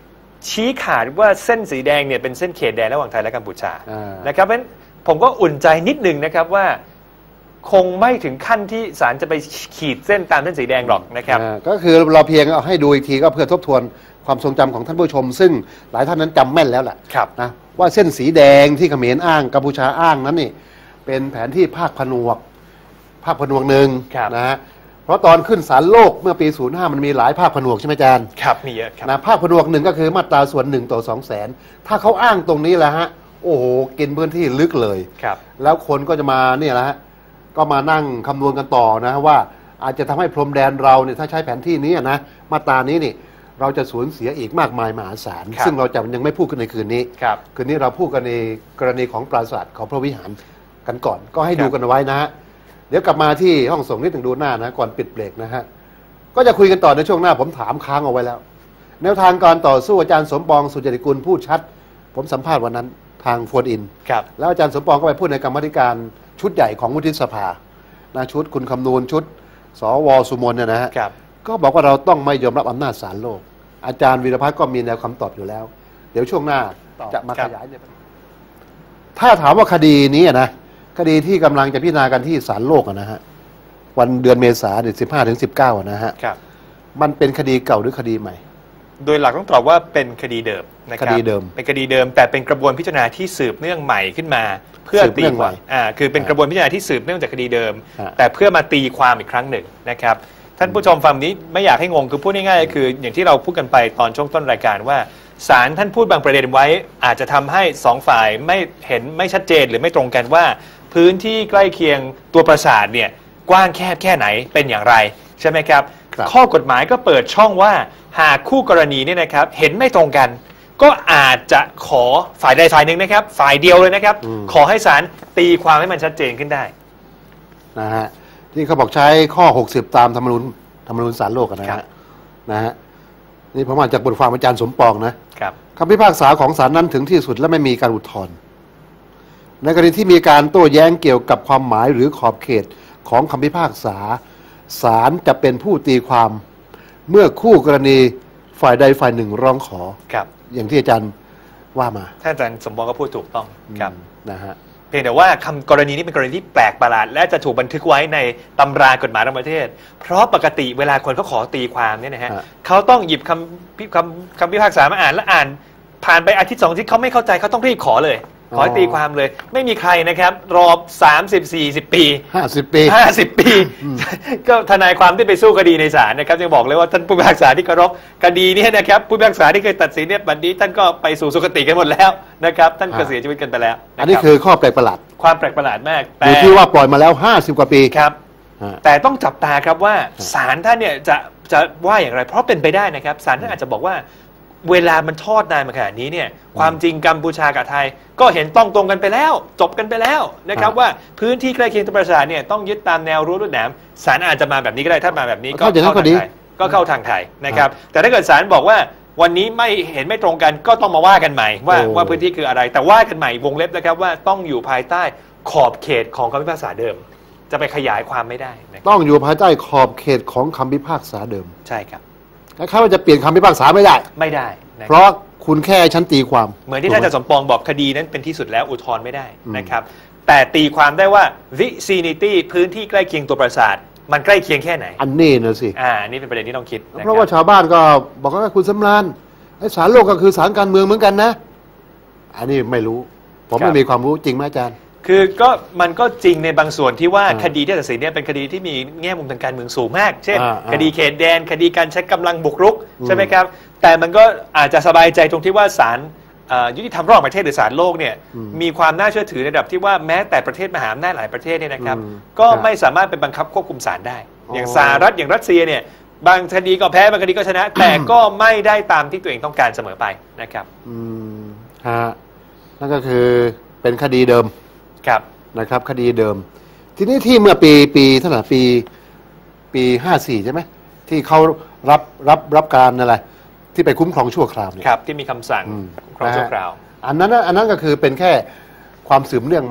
ชี้ขาดว่าเส้นสีแดงเนี่ยเป็นเส้นเขตแดนระหว่างไทยและกัมพูชานะครับเพราะฉะนั้นผมก็อุ่นใจนิดนึงนะครับว่าคงไม่ถึงขั้นที่ศาลจะไปขีดเส้นตามเส้นสีแดงหรอกนะครับก็คือเราเพียงเอาให้ดูอีกทีก็เพื่อทบทวนความทรงจำของท่านผู้ชมซึ่งหลายท่านนั้นจำแม่นแล้วแหละนะว่าเส้นสีแดงที่เขมรอ้างกัมพูชาอ้างนั้นนี่เป็นแผนที่ภาคผนวกหนึ่งนะฮะเพราะตอนขึ้นศาลโลกเมื่อปี 05 มันมีหลายภาคผนวกใช่ไหมอาจารย์ครับมีเยอะครับนะภาคผนวกหนึ่งก็คือมาตราส่วน1 ต่อ 200,000ถ้าเขาอ้างตรงนี้แหละฮะโอ้โหกินพื้นที่ลึกเลยแล้วคนก็จะมาเนี่ยแหละฮะก็มานั่งคำนวณกันต่อนะว่าอาจจะทำให้พรมแดนเราเนี่ยถ้าใช้แผนที่นี้นะมาตรานี้นี่เราจะสูญเสียอีกมากมายมหาศาลซึ่งเราจะยังไม่พูดกันในคืนนี้คืนนี้เราพูดกันในกรณีของปราสาทของพระวิหารกันก่อนก็ให้ดูกันเอาไว้นะฮะเดี๋ยวกลับมาที่ห้องส่งนิดหนึ่งดูหน้านะก่อนปิดเบรกนะฮะก็จะคุยกันต่อในช่วงหน้าผมถามค้างเอาไว้แล้วแนวทางการต่อสู้อาจารย์สมปองสุจริตกุลพูดชัดผมสัมภาษณ์วันนั้นทางโฟนอินแล้วอาจารย์สมปองก็ไปพูดในกรรมธิการชุดใหญ่ของวุฒิสภานะชุดคุณคำนูนชุดสวสุมนเนี่ยนะฮะก็บอกว่าเราต้องไม่ยอมรับอำนาจศาลโลกอาจารย์วีรพัฒน์ก็มีแนวคำตอบอยู่แล้วเดี๋ยวช่วงหน้าจะมาขยายถ้าถามว่าคดีนี้นะคดีที่กำลังจะพิจารณากันที่ศาลโลกนะฮะวันเดือนเมษายน15 ถึง 19นะฮะมันเป็นคดีเก่าหรือคดีใหม่โดยหลักต้องตอบว่าเป็นคดีเดิมนะครับคดีเดิมเป็นคดีเดิมแต่เป็นกระบวนพิจารณาที่สืบเนื่องใหม่ขึ้นมาเพื่อตีความคือเป็นกระบวนพิจารณาที่สืบเนื่องจากคดีเดิมแต่เพื่อมาตีความอีกครั้งหนึ่งนะครับท่านผู้ชมฟังนี้ไม่อยากให้งงคือพูดง่ายๆคืออย่างที่เราพูดกันไปตอนช่วงต้นรายการว่าศาลท่านพูดบางประเด็นไว้อาจจะทำให้2ฝ่ายไม่เห็นไม่ชัดเจนหรือไม่ตรงกันว่าพื้นที่ใกล้เคียงตัวปราสาทเนี่ยกว้างแคบแค่ไหนเป็นอย่างไรใช่ไหมครับข้อกฎหมายก็เปิดช่องว่าหากคู่กรณีเนี่ยนะครับเห็นไม่ตรงกันก็อาจจะขอฝ่ายใดฝ่ายหนึ่งนะครับฝ่ายเดียวเลยนะครับขอให้ศาลตีความให้มันชัดเจนขึ้นได้นะฮะที่เขาบอกใช้ข้อ60ตามธรรมนูญศาลโลกนะฮะนี่ผมอ่านจากบทความอาจารย์สมปองนะครับคำพิพากษาของศาลนั้นถึงที่สุดและไม่มีการอุทธรณ์ในกรณีที่มีการโต้แย้งเกี่ยวกับความหมายหรือขอบเขตของคำพิพากษาศาลจะเป็นผู้ตีความเมื่อคู่กรณีฝ่ายใดฝ่ายหนึ่งร้องขออย่างที่อาจารย์ว่ามาท่านอาจารย์สมปองก็พูดถูกต้องครับนะฮะเพียงแต่ว่าคำกรณีนี้เป็นกรณีที่แปลกประหลาดและจะถูกบันทึกไว้ในตำรากฎหมายระหว่างประเทศเพราะปกติเวลาคนเขาขอตีความเนี่ยนะฮะเขาต้องหยิบคำพิพากษามาอ่านแล้วอ่านผ่านไปอาทิตย์2 อาทิตย์เขาไม่เข้าใจเขาต้องรีบขอเลยขอตีความเลยไม่มีใครนะครับรอ30-40 ปี50 ปีก็ทนายความที่ไปสู้คดีในศาลนะครับยังบอกเลยว่าท่านผู้พิพากษาที่เคารพคดีนี้นะครับผู้พิพากษาที่เคยตัดสินเนี่ยบัดนี้ท่านก็ไปสู่สุคติกันหมดแล้วนะครับท่านก็เสียชีวิตกันไปแล้วอันนี้คือข้อแปลกประหลาดความแปลกประหลาดมากอยู่ที่ว่าปล่อยมาแล้ว50 กว่าปีครับแต่ต้องจับตาครับว่าศาลท่านเนี่ยจะว่าอย่างไรเพราะเป็นไปได้นะครับศาลท่านอาจจะบอกว่าเวลามันทอดนานมาขนาดนี้เนี่ยความจริงกัมพูชากับไทยก็เห็นต้องตรงกันไปแล้วจบกันไปแล้วนะครับว่าพื้นที่ใกล้เคียงตัวปราสาทเนี่ยต้องยึดตามแนวรั้วลวดหนามศาลอาจจะมาแบบนี้ก็ได้ถ้ามาแบบนี้ก็เข้าทางไทยเข้าทางไทยนะครับแต่ถ้าเกิดศาลบอกว่าวันนี้ไม่เห็นไม่ตรงกันก็ต้องมาว่ากันใหม่ว่าพื้นที่คืออะไรแต่ว่ากันใหม่วงเล็บนะครับว่าต้องอยู่ภายใต้ขอบเขตของคำพิพากษาเดิมจะไปขยายความไม่ได้ต้องอยู่ภายใต้ขอบเขตของคำพิพากษาเดิมใช่ครับถ้าว่าจะเปลี่ยนคำพิพากษาไม่ได้เพราะคุณแค่ชั้นตีความเหมือนที่ท่านอาจารย์สมปองบอกคดีนั้นเป็นที่สุดแล้วอุทธรณ์ไม่ได้นะครับแต่ตีความได้ว่า vicinity พื้นที่ใกล้เคียงตัวปราสาทมันใกล้เคียงแค่ไหนอันนี้นะสินี่เป็นประเด็นที่ต้องคิดเพราะว่าชาวบ้านก็บอกว่าคุณสำราญศาลโลกก็คือศาลการเมืองเหมือนกันนะอันนี้ไม่รู้ผมไม่มีความรู้จริงไหมอาจารย์คือก็มันก็จริงในบางส่วนที่ว่าคดีที่ตัดสินเนี่ยเป็นคดีที่มีแง่มุมทางการเมืองสูงมากเช่นคดีเขตแดนคดีการใช้กำลังบุกรุกใช่ไหมครับแต่มันก็อาจจะสบายใจตรงที่ว่าศาลยุติธรรมระหว่างประเทศหรือศาลโลกเนี่ยมีความน่าเชื่อถือในระดับที่ว่าแม้แต่ประเทศมหาอำนาจหลายประเทศเนี่ยนะครับก็ไม่สามารถไปบังคับควบคุมศาลได้อย่างสหรัฐอย่างรัสเซียเนี่ยบางคดีก็แพ้บางคดีก็ชนะแต่ก็ไม่ได้ตามที่ตัวเองต้องการเสมอไปนะครับนั่นก็คือเป็นคดีเดิมครับนะครับคดีเดิมทีนี้ที่เมื่อปีเท่าไหร่ปี54ใช่ไหมที่เขารับการอะไรที่ไปคุ้มครองชั่วคราวเนี่ยครับที่มีคำสั่งคุ้มครองชั่วคราวอันนั้นก็คือเป็นแค่ความสืบเนื่องมาเป็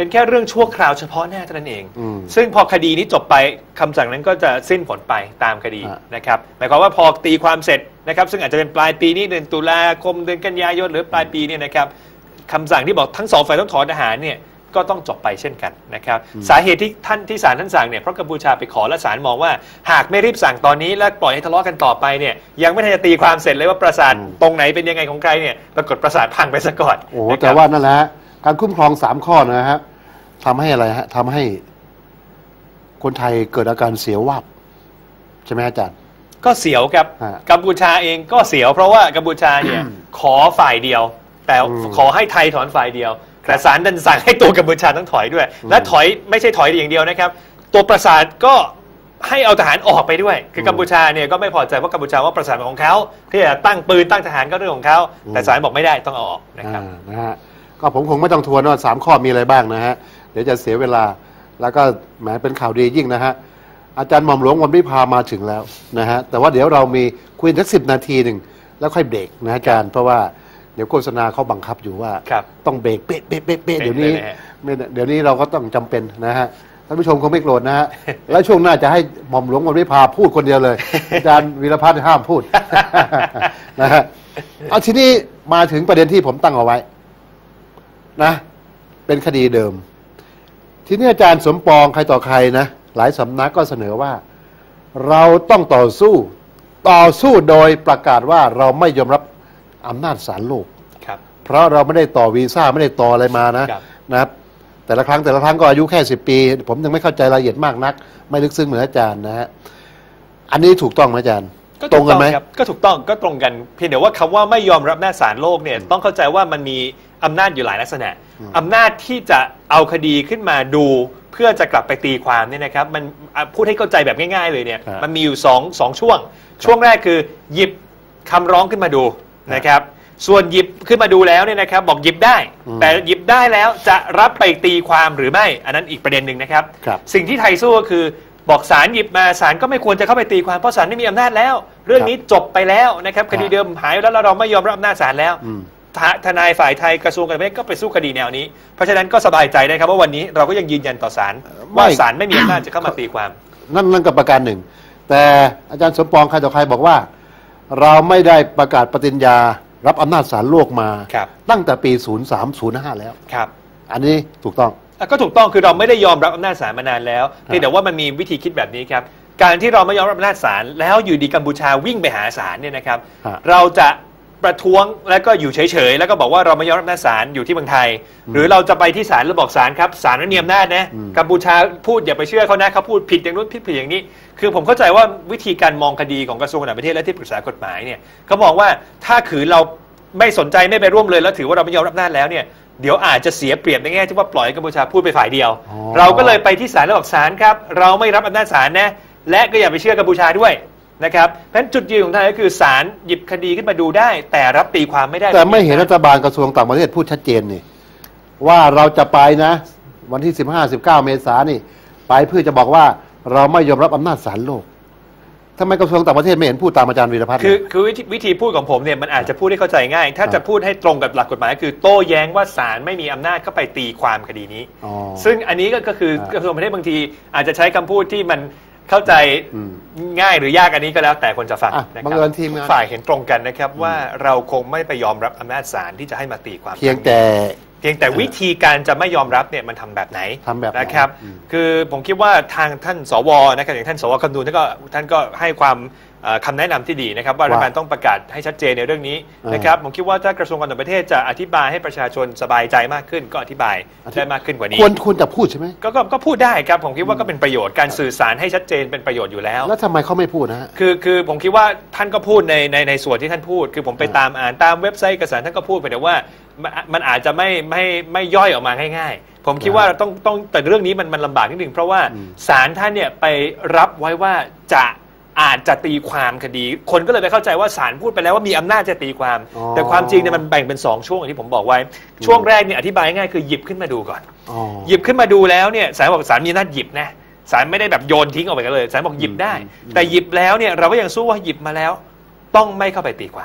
เป็นแค่เรื่องชั่วคราวเฉพาะหน้าเท่านั้นเองซึ่งพอคดีนี้จบไปคำสั่งนั้นก็จะสิ้นผลไปตามคดีนะครับหมายความว่าพอตีความเสร็จนะครับซึ่งอาจจะเป็นปลายปีนี้เดือนตุลาคมเดือนกันยายนหรือปลายปีเนี่ยนะครับคำสั่งที่บอกทั้งสองฝ่ายต้องถอนทหารเนี่ยก็ต้องจบไปเช่นกันนะครับสาเหตุที่ศาลท่านสั่งเนี่ยเพราะกัมพูชาไปขอและศาลมองว่าหากไม่รีบสั่งตอนนี้และปล่อยให้ทะเลาะกันต่อไปเนี่ยยังไม่ทันจะตีความเสร็จเลยว่าปราสาทตรงไหนเป็นยังไงของใครเนี่ยปรากฏปราสาทพังไปซะก่อนโอ้แต่ว่านั่นแหละการคุ้มครอง3ข้อนะฮะทำให้อะไรฮะทำให้คนไทยเกิดอาการเสียววับใช่ไหมอาจารย์ก็เสียวครับกัมพูชาเองก็เสียวเพราะว่ากัมพูชาเนี่ยขอฝ่ายเดียวแต่ขอให้ไทยถอนฝ่ายเดียวแต่ศาลดันสั่งให้ตัวกัมพูชาต้องถอยด้วยและถอยไม่ใช่ถอยอย่างเดียวนะครับตัวปราสาทก็ให้เอาทหารออกไปด้วยคือกัมพูชาเนี่ยก็ไม่พอใจว่ากัมพูชาว่าปราสาทของเขาที่จะตั้งปืนตั้งทหารก็เรื่องของเขาแต่ศาลบอกไม่ได้ต้องเอาออกนะครับนะฮะก็ผมคงไม่ต้องทวนว่า3ข้อมีอะไรบ้างนะฮะเดี๋ยวจะเสียเวลาแล้วก็แหมเป็นข่าวดียิ่งนะฮะอาจารย์หม่อมหลวงวันวิภามาถึงแล้วนะฮะแต่ว่าเดี๋ยวเรามีคุยสัก10 นาทีหนึ่งแล้วค่อยเบรกนะอาจารย์เพราะว่าเดี๋ยวโฆษณาเขาบังคับอยู่ว่าต้องเบรกเป๊ะเป๊ะเป๊ะเป๊ะเดี๋ยวนี้เราก็ต้องจำเป็นนะฮะท่านผู้ชมคงไม่โกรธนะฮะแล้วช่วงหน้าจะให้หม่อมหลวงวันวิภาพูดคนเดียวเลยอาจารย์วีรพัฒน์ห้ามพูดนะฮะเอาทีนี้มาถึงประเด็นที่ผมตั้งเอาไว้นะเป็นคดีเดิมทีนี้อาจารย์สมปองใครต่อใครนะหลายสำนักก็เสนอว่าเราต้องต่อสู้โดยประกาศว่าเราไม่ยอมรับอำนาจศาลโลกเพราะเราไม่ได้ต่อวีซ่าไม่ได้ต่ออะไรมานะครับแต่ละครั้งก็อายุแค่10 ปีผมยังไม่เข้าใจรายละเอียดมากนักไม่ลึกซึ้งเหมือนอาจารย์นะฮะอันนี้ถูกต้องไหมอาจารย์ตรงกันไหมก็ถูกต้องก็ตรงกันเพียงแต่ว่าคำว่าไม่ยอมรับอำนาจศาลโลกเนี่ยต้องเข้าใจว่ามันมีอำนาจอยู่หลายลักษณะอำนาจที่จะเอาคดีขึ้นมาดูเพื่อจะกลับไปตีความเนี่ยนะครับมันพูดให้เข้าใจแบบง่ายๆเลยเนี่ยมันมีอยู่สองช่วงแรกคือหยิบคำร้องขึ้นมาดูนะครับส่วนหยิบขึ้นมาดูแล้วเนี่ยนะครับบอกหยิบได้แต่หยิบได้แล้วจะรับไปตีความหรือไม่อันนั้นอีกประเด็นหนึ่งนะครับสิ่งที่ไทยสู้ก็คือบอกศาลหยิบมาศาลก็ไม่ควรจะเข้าไปตีความเพราะศาลไม่มีอำนาจแล้วเรื่องนี้จบไปแล้วนะครับคดีเดิมหายแล้วเราไม่ยอมรับอำนาจศาลแล้วทนายฝ่ายไทยกระทรวงการต่างประเทศก็ไปสู้คดีแนวนี้เพราะฉะนั้นก็สบายใจได้ครับว่าวันนี้เราก็ยังยืนยันต่อศาลว่าศาลไม่มีอำนาจจะเข้ามาตีความนั่นกับประการหนึ่งแต่อาจารย์สมปองใครต่อใครบอกว่าเราไม่ได้ประกาศปฏิญญารับอำนาจศาลโลกมาตั้งแต่ปี03-05แล้วครับอันนี้ถูกต้องก็ถูกต้องคือเราไม่ได้ยอมรับอำนาจศาลมานานแล้วเพียงแต่ว่ามันมีวิธีคิดแบบนี้ครับการที่เราไม่ยอมรับอำนาจศาลแล้วอยู่ดีกัมพูชาวิ่งไปหาศาลเนี่ยนะครับเราจะประท้วงแล้วก็อยู่เฉยๆแล้วก็บอกว่าเราไม่ยอมรับอำนาจศาลอยู่ที่เมืองไทยหรือเราจะไปที่ศาลแล้วบอกศาลครับศาลไม่มีอำนาจนะกัมพูชาพูดอย่าไปเชื่อเขานะเขาพูดผิดอย่างนู้นผิดอย่างนี้คือผมเข้าใจว่าวิธีการมองคดีของกระทรวงการต่างประเทศและที่ปรึกษากฎหมายเนี่ยเขามองว่าถ้าขืนเราไม่สนใจไม่ไปร่วมเลยแล้วถือว่าเราไม่ยอมรับอำนาจแล้วเนี่ยเดี๋ยวอาจจะเสียเปรียบในแง่ที่ว่าปล่อยกัมพูชาพูดไปฝ่ายเดียวเราก็เลยไปที่ศาลแล้วบอกศาลครับเราไม่รับอำนาจศาลนะและก็อย่าไปเชื่อกัมพูชาด้วยนะครับเพราะฉะนั้นจุดยืนของไทยก็คือศาลหยิบคดีขึ้นมาดูได้แต่รับตีความไม่ได้แต่ไม่เห็นรัฐบาลกระทรวงต่างประเทศพูดชัดเจนนี่ว่าเราจะไปนะวันที่15-19 เมษายนนี่ไปเพื่อจะบอกว่าเราไม่ยอมรับอำนาจศาลโลกทำไมกระทรวงต่างประเทศไม่เห็นพูดตามอาจารย์วีรพัฒน์คือวิธีพูดของผมเนี่ยมันอาจจะพูดให้เข้าใจง่ายถ้าจะพูดให้ตรงกับหลักกฎหมายคือโต้แย้งว่าศาลไม่มีอำนาจเข้าไปตีความคดีนี้ซึ่งอันนี้ก็คือกระทรวงต่างประเทศบางทีอาจจะใช้คำพูดที่มันเข้าใจง่ายหรือยากอันนี้ก็แล้วแต่คนจะฟังนะครับฝ่ายเห็นตรงกันนะครับว่าเราคงไม่ไปยอมรับอำนาจศาลที่จะให้มาตีความเพียงแต่วิธีการจะไม่ยอมรับเนี่ยมันทำแบบไหนนะครับคือผมคิดว่าทางท่านสวนะครับอย่างท่านสวคำนูนท่านก็ให้ความคำแนะนำที่ดีนะครับว่ารัฐบาลต้องประกาศให้ชัดเจนในเรื่องนี้นะครับผมคิดว่าถ้ากระทรวงการต่างประเทศจะอธิบายให้ประชาชนสบายใจมากขึ้นก็อธิบายได้มากขึ้นกว่านี้ควรจะพูดใช่ไหมก็พูดได้ครับผมคิดว่าก็เป็นประโยชน์การสื่อสารให้ชัดเจนเป็นประโยชน์อยู่แล้วแล้วทำไมเขาไม่พูดนะฮะคือผมคิดว่าท่านก็พูดในส่วนที่ท่านพูดคือผมไปตามอ่านตามเว็บไซต์กระแสท่านก็พูดไปแต่ว่ามันอาจจะไม่ย่อยออกมาง่ายๆผมคิดว่าต้องแต่เรื่องนี้มันลำบากนิดนึงเพราะว่าศาลท่านเนี่ยไปรับไว้ว่าอาจจะตีความคดีคนก็เลยไปเข้าใจว่าศาลพูดไปแล้วว่ามีอำนาจจะตีความแต่ความจริงเนี่ยมันแบ่งเป็น2ช่วงอย่างที่ผมบอกไว้ช่วงแรกเนี่ยอธิบายง่ายคือหยิบขึ้นมาดูก่อนหยิบขึ้นมาดูแล้วเนี่ยศาลบอกศาลมีอำนาจหยิบนะศาลไม่ได้แบบโยนทิ้งออกไปกันเลยศาลบอกหยิบได้แต่หยิบแล้วเนี่ยเราก็ยังสู้ว่าหยิบมาแล้วต้องไม่เข้าไปตีความ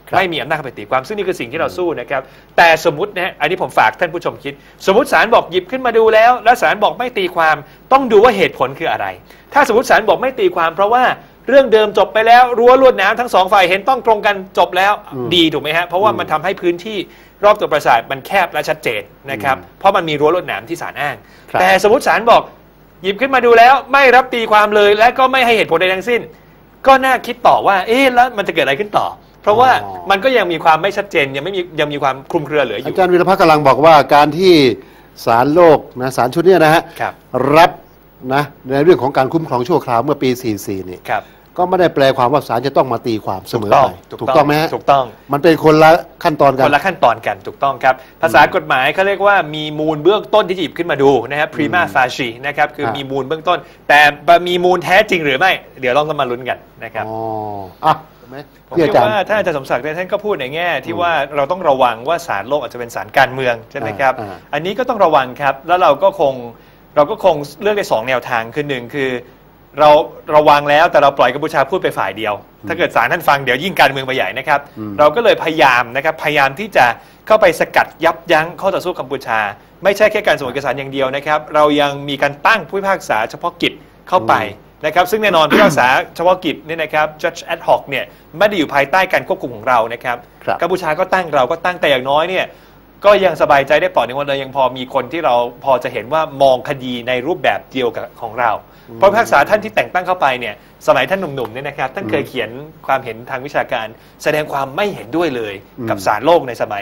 ไม่มีอำนาจเข้าไปตีความซึ่งนี่คือสิ่งที่เราสู้นะครับแต่สมมตินะอันนี้ผมฝากท่านผู้ชมคิดสมมติศาลบอกหยิบขึ้นมาดูแล้วศาลบอกไม่ตีความต้องดูว่าเหตุผลคืออะไรถ้าสมมติศาลบอกไม่ตีความเพราะว่าเรื่องเดิมจบไปแล้วรั้วลวดหนามทั้งสองฝ่ายเห็นต้องตรงกันจบแล้วดีถูกไหมฮะเพราะว่ามันทำให้พื้นที่รอบตัวปราสาทมันแคบและชัดเจนนะครับเพราะมันมีรั้วลวดหนามที่ศาลอ้างแต่สมมติศาลบอกหยิบขึ้นมาดูแล้วไม่รับตีความเลยและก็ไม่ให้เหตุผลใดทั้งสิ้นก็น่าคิดต่อว่าแล้วมันจะเกิดอะไรขึ้นต่อเพราะว่ามันก็ยังมีความไม่ชัดเจนยังมีความคลุมเครือเหลืออยู่อาจารย์วีรพัฒน์กำลังบอกว่าการที่ศาลโลกนะศาลชุดนี้นะฮะรับนะในเรื่องของการคุ้มครองชั่วคราวเมื่อปี 44 นี่ก็ไม่ได้แปลความว่าศาลจะต้องมาตีความเสมอไปถูกต้องไหมฮะถูกต้องมันเป็นคนละขั้นตอนกันคนละขั้นตอนกันถูกต้องครับภาษากฎหมายเขาเรียกว่ามีมูลเบื้องต้นที่หยิบขึ้นมาดูนะครับ prima facie นะครับคือมีมูลเบื้องต้นแต่มีมูลแท้จริงหรือไม่เดี๋ยวต้องมาลุ้นกันนะครับผมคิดว่าถ้าอาจารย์สมศักดิ์ท่านก็พูดในแง่ที่ว่าเราต้องระวังว่าศาลโลกอาจจะเป็นศาลการเมืองใช่ไหมครับอันนี้ก็ต้องระวังครับแล้วเราก็คงเลือกได้2แนวทางคือ1คือเราระวังแล้วแต่เราปล่อยกัมพูชาพูดไปฝ่ายเดียวถ้าเกิดศาลท่านฟังเดี๋ยวยิ่งการเมืองไปใหญ่นะครับเราก็เลยพยายามที่จะเข้าไปสกัดยับยั้งข้อต่อสู้กัมพูชาไม่ใช่แค่การส่งเอกสารอย่างเดียวนะครับเรายังมีการตั้งผู้พิพากษาเฉพาะกิจเข้าไปนะครับซึ่งแน่นอนผู้พิพากษาเฉพาะกิจเนี่ยนะครับ Judge ad hoc เนี่ยไม่ได้อยู่ภายใต้การควบคุมของเรานะครับกัมพูชาก็ตั้งเราก็ตั้งแต่อย่างน้อยเนี่ยก็ยังสบายใจได้ปลอดในวันเลยยังพอมีคนที่เราพอจะเห็นว่ามองคดีในรูปแบบเดียวกับของเราเพราะพิพากษาท่านที่แต่งตั้งเข้าไปเนี่ยสมัยท่านหนุ่มๆเนี่ยนะครับท่านเคยเขียนความเห็นทางวิชาการแสดงความไม่เห็นด้วยเลยกับศาลโลกในสมัย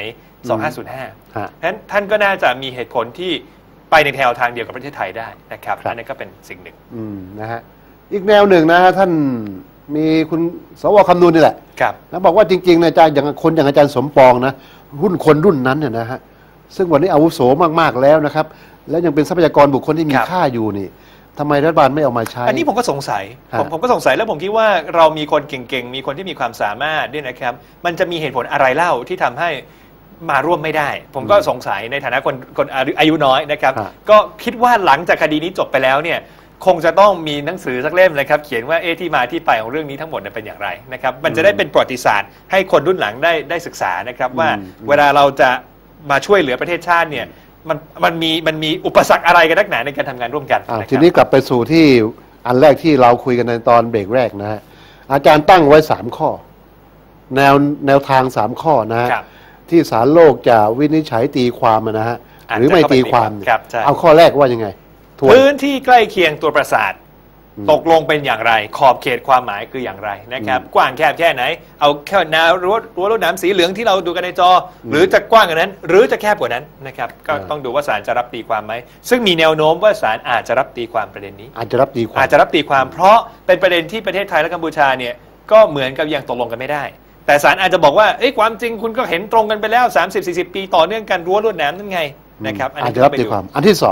2505 ฉะนั้นท่านก็น่าจะมีเหตุผลที่ไปในแนวทางเดียวกับประเทศไทยได้นะครับอันนี้ก็เป็นสิ่งหนึ่งนะฮะอีกแนวหนึ่งนะท่านมีคุณสว.คำนูนนี่แหละนะบอกว่าจริงๆนะอาจารย์อย่างคนอย่างอาจารย์สมปองนะคนรุ่นนั้นเนี่ยนะฮะซึ่งวันนี้อาวุโสมากๆแล้วนะครับแล้วยังเป็นทรัพยากรบุคคลที่มีค่าอยู่นี่ทำไมรัฐบาลไม่เอามาใช้อันนี้ผมก็สงสัยผมก็สงสัยแล้วผมคิดว่าเรามีคนเก่งๆมีคนที่มีความสามารถด้วยนะครับมันจะมีเหตุผลอะไรเล่าที่ทำให้มาร่วมไม่ได้ผมก็สงสัยในฐานะคนอายุน้อยนะครับก็คิดว่าหลังจากคดีนี้จบไปแล้วเนี่ยคงจะต้องมีหนังสือสักเล่มเลยครับเขียนว่าที่มาที่ไปของเรื่องนี้ทั้งหมดเป็นอย่างไรนะครับมันจะได้เป็นประวัติศาสตร์ให้คนรุ่นหลังได้ศึกษานะครับว่าเวลาเราจะมาช่วยเหลือประเทศชาติเนี่ยมันมีอุปสรรคอะไรกันนักหนาในการทำงานร่วมกันทีนี้กลับไปสู่ที่อันแรกที่เราคุยกันในตอนเบรกแรกนะฮะอาจารย์ตั้งไว้3ข้อแนวทาง3ข้อนะฮะที่ศาลโลกจะวินิจฉัยตีความนะฮะหรือไม่ตีความเอาข้อแรกว่ายังไงพื้นที่ใกล้เคียงตัวปราสาทตกลงเป็นอย่างไรขอบเขตความหมายคืออย่างไรนะครับกว้างแคบแค่ไหนเอาแค่แนวรั้วลวดหนามสีเหลืองที่เราดูกันในจอหรือจะกว้างกว่านั้นหรือจะแคบกว่านั้นนะครับก็ต้องดูว่าศาลจะรับตีความไหมซึ่งมีแนวโน้มว่าศาลอาจจะรับตีความประเด็นนี้อาจจะรับตีความเพราะเป็นประเด็นที่ประเทศไทยและกัมพูชาเนี่ยก็เหมือนกับยังตกลงกันไม่ได้แต่ศาลอาจจะบอกว่าความจริงคุณก็เห็นตรงกันไปแล้ว 30-40 ปีต่อเนื่องกันรั้วลวดหนามนั่นไงนะครับอาจจะรับตีความอันที่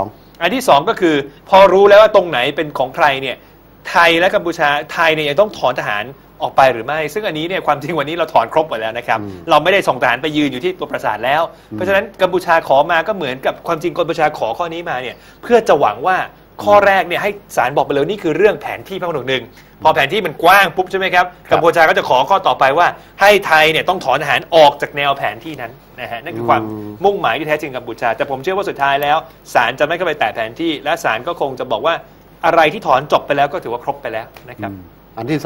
2 ก็คือพอรู้แล้วว่าตรงไหนเป็นของใครเนี่ยไทยและกัมพูชาไทยเนี่ยต้องถอนทหารออกไปหรือไม่ซึ่งอันนี้เนี่ยความจริงวันนี้เราถอนครบหมดแล้วนะครับเราไม่ได้ส่งทหารไปยืนอยู่ที่ตัวปราสาทแล้วเพราะฉะนั้นกัมพูชาขอมาก็เหมือนกับความจริงกัมพูชาขอข้อนี้มาเนี่ยเพื่อจะหวังว่าข้อแรกเนี่ยให้ศาลบอกไปเลยนี่คือเรื่องแผนที่พระผนวกหนึ่งพอแผนที่มันกว้างปุ๊บใช่ไหมครับกัมพูชาก็จะขอข้อต่อไปว่าให้ไทยเนี่ยต้องถอนทหารออกจากแนวแผนที่นั้นนะฮะนั่นคือความมุ่งหมายที่แท้จริงกัมพูชาแต่ผมเชื่อว่าสุดท้ายแล้วศาลจะไม่เข้าไปแตะแผนที่และศาลก็คงจะบอกว่าอะไรที่ถอนจบไปแล้วก็ถือว่าครบไปแล้วนะครับอันที่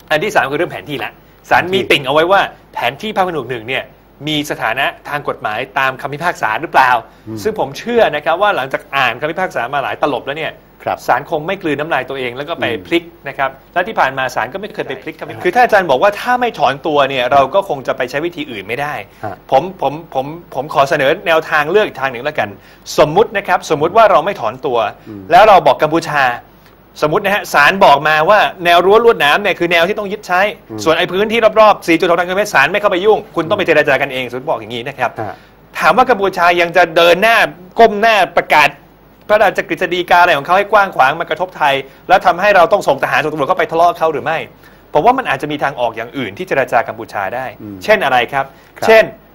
3 คือเรื่องแผนที่ละศาลมีติ่งเอาไว้ว่าแผนที่พระผนวกหนึ่งเนี่ยมีสถานะทางกฎหมายตามคำพิพากษาหรือเปล่าซึ่งผมเชื่อนะครับว่าหลังจากอ่านคำพิพากษามาหลายตลบแล้วเนี่ยศาลคงไม่กลืนน้ำลายตัวเองแล้วก็ไปพลิกนะครับและที่ผ่านมาศาลก็ไม่เคยไปพลิกคือถ้าอาจารย์บอกว่าถ้าไม่ถอนตัวเนี่ยเราก็คงจะไปใช้วิธีอื่นไม่ได้ผมขอเสนอแนวทางเลือกอีกทางหนึ่งแล้วกันสมมุติว่าเราไม่ถอนตัวแล้วเราบอกกัมพูชาสมมตินะฮะศาลบอกมาว่าแนวรั้วลวดหนามเนี่ยคือแนวที่ต้องยึดใช้ส่วนไอ้พื้นที่รอบๆ 4.6 ตารางกิโลเมตรศาลไม่เข้าไปยุ่งคุณต้องไปเจรจากันเองสมมติบอกอย่างนี้นะครับถามว่ากัมพูชายังจะเดินหน้าก้มหน้าประกาศพระราชกฤษฎีกาอะไรของเขาให้กว้างขวางมากระทบไทยแล้วทำให้เราต้องส่งทหารส่งตำรวจเข้าไปทะเลาะเขาหรือไม่ผมว่ามันอาจจะมีทางออกอย่างอื่นที่เจรจากัมพูชาได้เช่นอะไรครับเช่น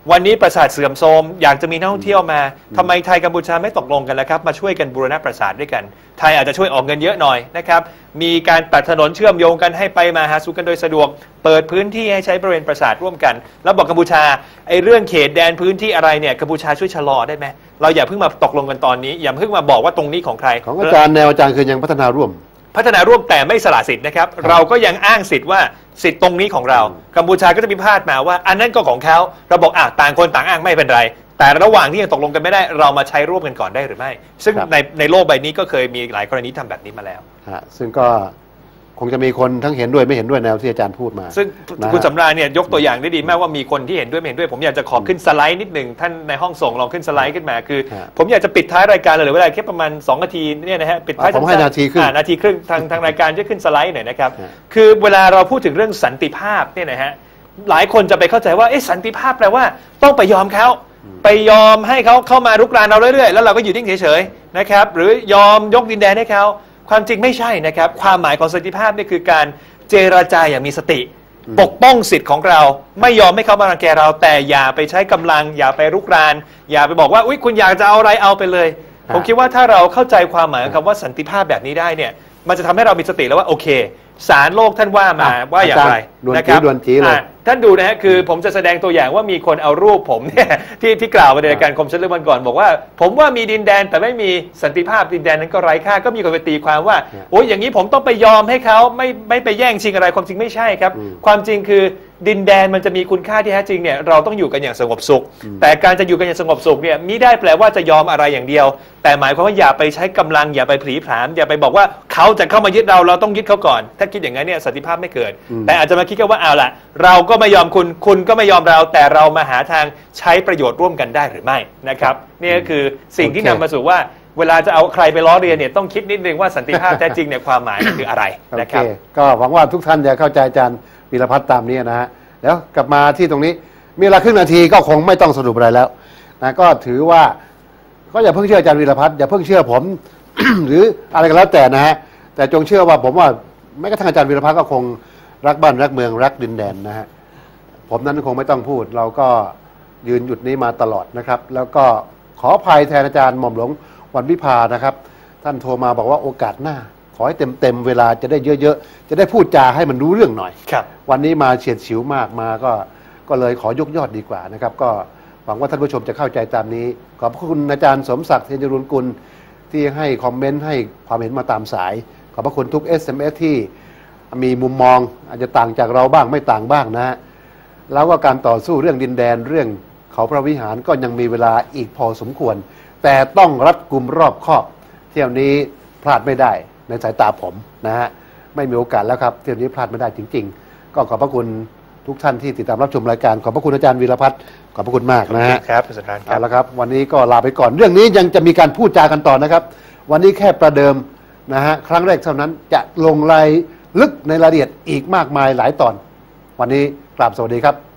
วันนี้ปราสาทเสื่อมโทรมอยากจะมีนักท่องเที่ยวมาทำไมไทยกัมพูชาไม่ตกลงกันล่ะครับมาช่วยกันบูรณะปราสาทด้วยกันไทยอาจจะช่วยออกเงินเยอะหน่อยนะครับมีการตัดถนนเชื่อมโยงกันให้ไปมาหาสู่กันโดยสะดวกเปิดพื้นที่ให้ใช้บริเวณปราสาทร่วมกันแล้วบอกกัมพูชาไอ้เรื่องเขตแดนพื้นที่อะไรเนี่ยกัมพูชาช่วยชะลอได้ไหมเราอย่าเพิ่งมาตกลงกันตอนนี้อย่าเพิ่งมาบอกว่าตรงนี้ของใครของอาจารย์แนวอาจารย์คือยังพัฒนาร่วมแต่ไม่สละสิทธิ์นะครับเราก็ยังอ้างสิทธิ์ว่าสิทธิ์ตรงนี้ของเรากัมพูชาก็จะพิพาทมาว่าอันนั้นก็ของเขาเราบอกต่างคนต่างอ้างไม่เป็นไรแต่ระหว่างที่ยังตกลงกันไม่ได้เรามาใช้ร่วมกันก่อนได้หรือไม่ซึ่งในโลกใบนี้ก็เคยมีหลายกรณีทำแบบนี้มาแล้วซึ่งก็คงจะมีคนทั้งเห็นด้วยไม่เห็นด้วยแนวที่อาจารย์พูดมาซึ่งคุณสำราญเนี่ยยกตัวอย่างได้ดีมากว่ามีคนที่เห็นด้วยไม่เห็นด้วยผมอยากจะขอขึ้นสไลด์นิดหนึ่งท่านในห้องส่งลองขึ้นสไลด์ขึ้นมาคือผมอยากจะปิดท้ายรายการเลยเหลือเวลาแค่ประมาณ2 นาทีเนี่ยนะฮะปิดท้ายผมให้นาทีครึ่งทางรายการจะขึ้นสไลด์หน่อยนะครับคือเวลาเราพูดถึงเรื่องสันติภาพเนี่ยนะฮะหลายคนจะไปเข้าใจว่าสันติภาพแปลว่าต้องไปยอมเขาไปยอมให้เขาเข้ามารุกรานเราเรื่อยๆแล้วเราก็อยู่นิ่งเฉยๆนะครับหรือยอมยกดินแดนให้เขาความจริงไม่ใช่นะครับความหมายของสันติภาพนี่คือการเจรจาอย่างมีสติปกป้องสิทธิ์ของเราไม่ยอมให้เขามารังแกเราแต่อย่าไปใช้กำลังอย่าไปรุกรานอย่าไปบอกว่าอุ๊ยคุณอยากจะเอาอะไรเอาไปเลยผมคิดว่าถ้าเราเข้าใจความหมายของคำว่าสันติภาพแบบนี้ได้เนี่ยมันจะทำให้เรามีสติแล้วว่าโอเคศาลโลกท่านว่ามาว่าอย่างไรนะครับท่านดูนะฮะคือผมจะแสดงตัวอย่างว่ามีคนเอารูปผมเนี่ยที่กล่าวไปในรายการคมชัดเรื่องวันก่อนบอกว่าผมว่ามีดินแดนแต่ไม่มีสันติภาพดินแดนนั้นก็ไร้ค่าก็มีคนไปตีความว่าโอ้ยอย่างนี้ผมต้องไปยอมให้เขาไม่ไปแย่งชิงอะไรความจริงไม่ใช่ครับความจริงคือดินแดนมันจะมีคุณค่าที่แท้จริงเนี่ยเราต้องอยู่กันอย่างสงบสุขแต่การจะอยู่กันอย่างสงบสุขเนี่ยมิได้แปลว่าจะยอมอะไรอย่างเดียวแต่หมายความว่าอย่าไปใช้กำลังอย่าไปผลีผลามอย่าไปบอกว่าเขาจะเข้ามายึดเราต้องยึดเขาก่อนถ้าคิดอย่างนั้นเนี่ยสันติภาพไม่เกิดแต่อาจจะมาคิดกันว่าเอาล่ะเราก็ไม่ยอมคุณก็ไม่ยอมเราแต่เรามาหาทางใช้ประโยชน์ร่วมกันได้หรือไม่นะครับนี่ก็คือสิ่งที่นำมาสู่ว่าเวลาจะเอาใครไปล้อเรียนเนี่ยต้องคิดนิดนึงว่าสันติภาพแท้จริงเนี่ยความหมายคืออะไรนะครับก็หวังว่าทุกท่านจะเข้าใจอาจารย์วีรพัฒน์ตามนี้นะฮะแล้วกลับมาที่ตรงนี้มีเวลาครึ่งนาทีก็คงไม่ต้องสรุปอะไรแล้วนะก็ถือว่าก็อย่าเพิ่งเชื่ออาจารย์วีรพัฒน์อย่าเพิ่งเชื่อผม หรืออะไรก็แล้วแต่นะฮะแต่จงเชื่อว่าผมว่าแม้กระทั่งอาจารย์วีรพัฒน์ก็คงรักบ้านรักเมืองรักดินแดนนะฮะผมนั้นคงไม่ต้องพูดเราก็ยืนหยุดนี้มาตลอดนะครับแล้วก็ขออภัยแทนอาจารย์หม่อมหลวงวันวิภานะครับท่านโทรมาบอกว่าโอกาสหน้าขอให้เต็มเวลาจะได้เยอะๆจะได้พูดจาให้มันรู้เรื่องหน่อยวันนี้มาเฉียดฉิวมากมาก็เลยขอยกยอดดีกว่านะครับก็หวังว่าท่านผู้ชมจะเข้าใจตามนี้ขอบพระคุณอาจารย์สมศักดิ์เทียนจรุนกุลที่ให้คอมเมนต์ให้ความเห็นมาตามสายขอบพระคุณทุก SMS ที่มีมุมมองอาจจะต่างจากเราบ้างไม่ต่างบ้างนะฮะแล้วก็การต่อสู้เรื่องดินแดนเรื่องเขาพระวิหารก็ยังมีเวลาอีกพอสมควรแต่ต้องรัดกุมรอบคอบเที่ยวนี้พลาดไม่ได้ในสายตาผมนะฮะไม่มีโอกาสแล้วครับเที่ยวนี้พลาดไม่ได้จริงๆก็ขอบพระคุณทุกท่านที่ติดตามรับชมรายการขอบพระคุณอาจารย์วีรพัฒน์ขอบพระคุณมากนะฮะครับอาจารย์ครับแล้วครับวันนี้ก็ลาไปก่อนเรื่องนี้ยังจะมีการพูดจากันต่อนะครับวันนี้แค่ประเดิมนะฮะครั้งแรกเท่านั้นจะลงรายลึกในรายละเอียดอีกมากมายหลายตอนวันนี้กราบสวัสดีครับ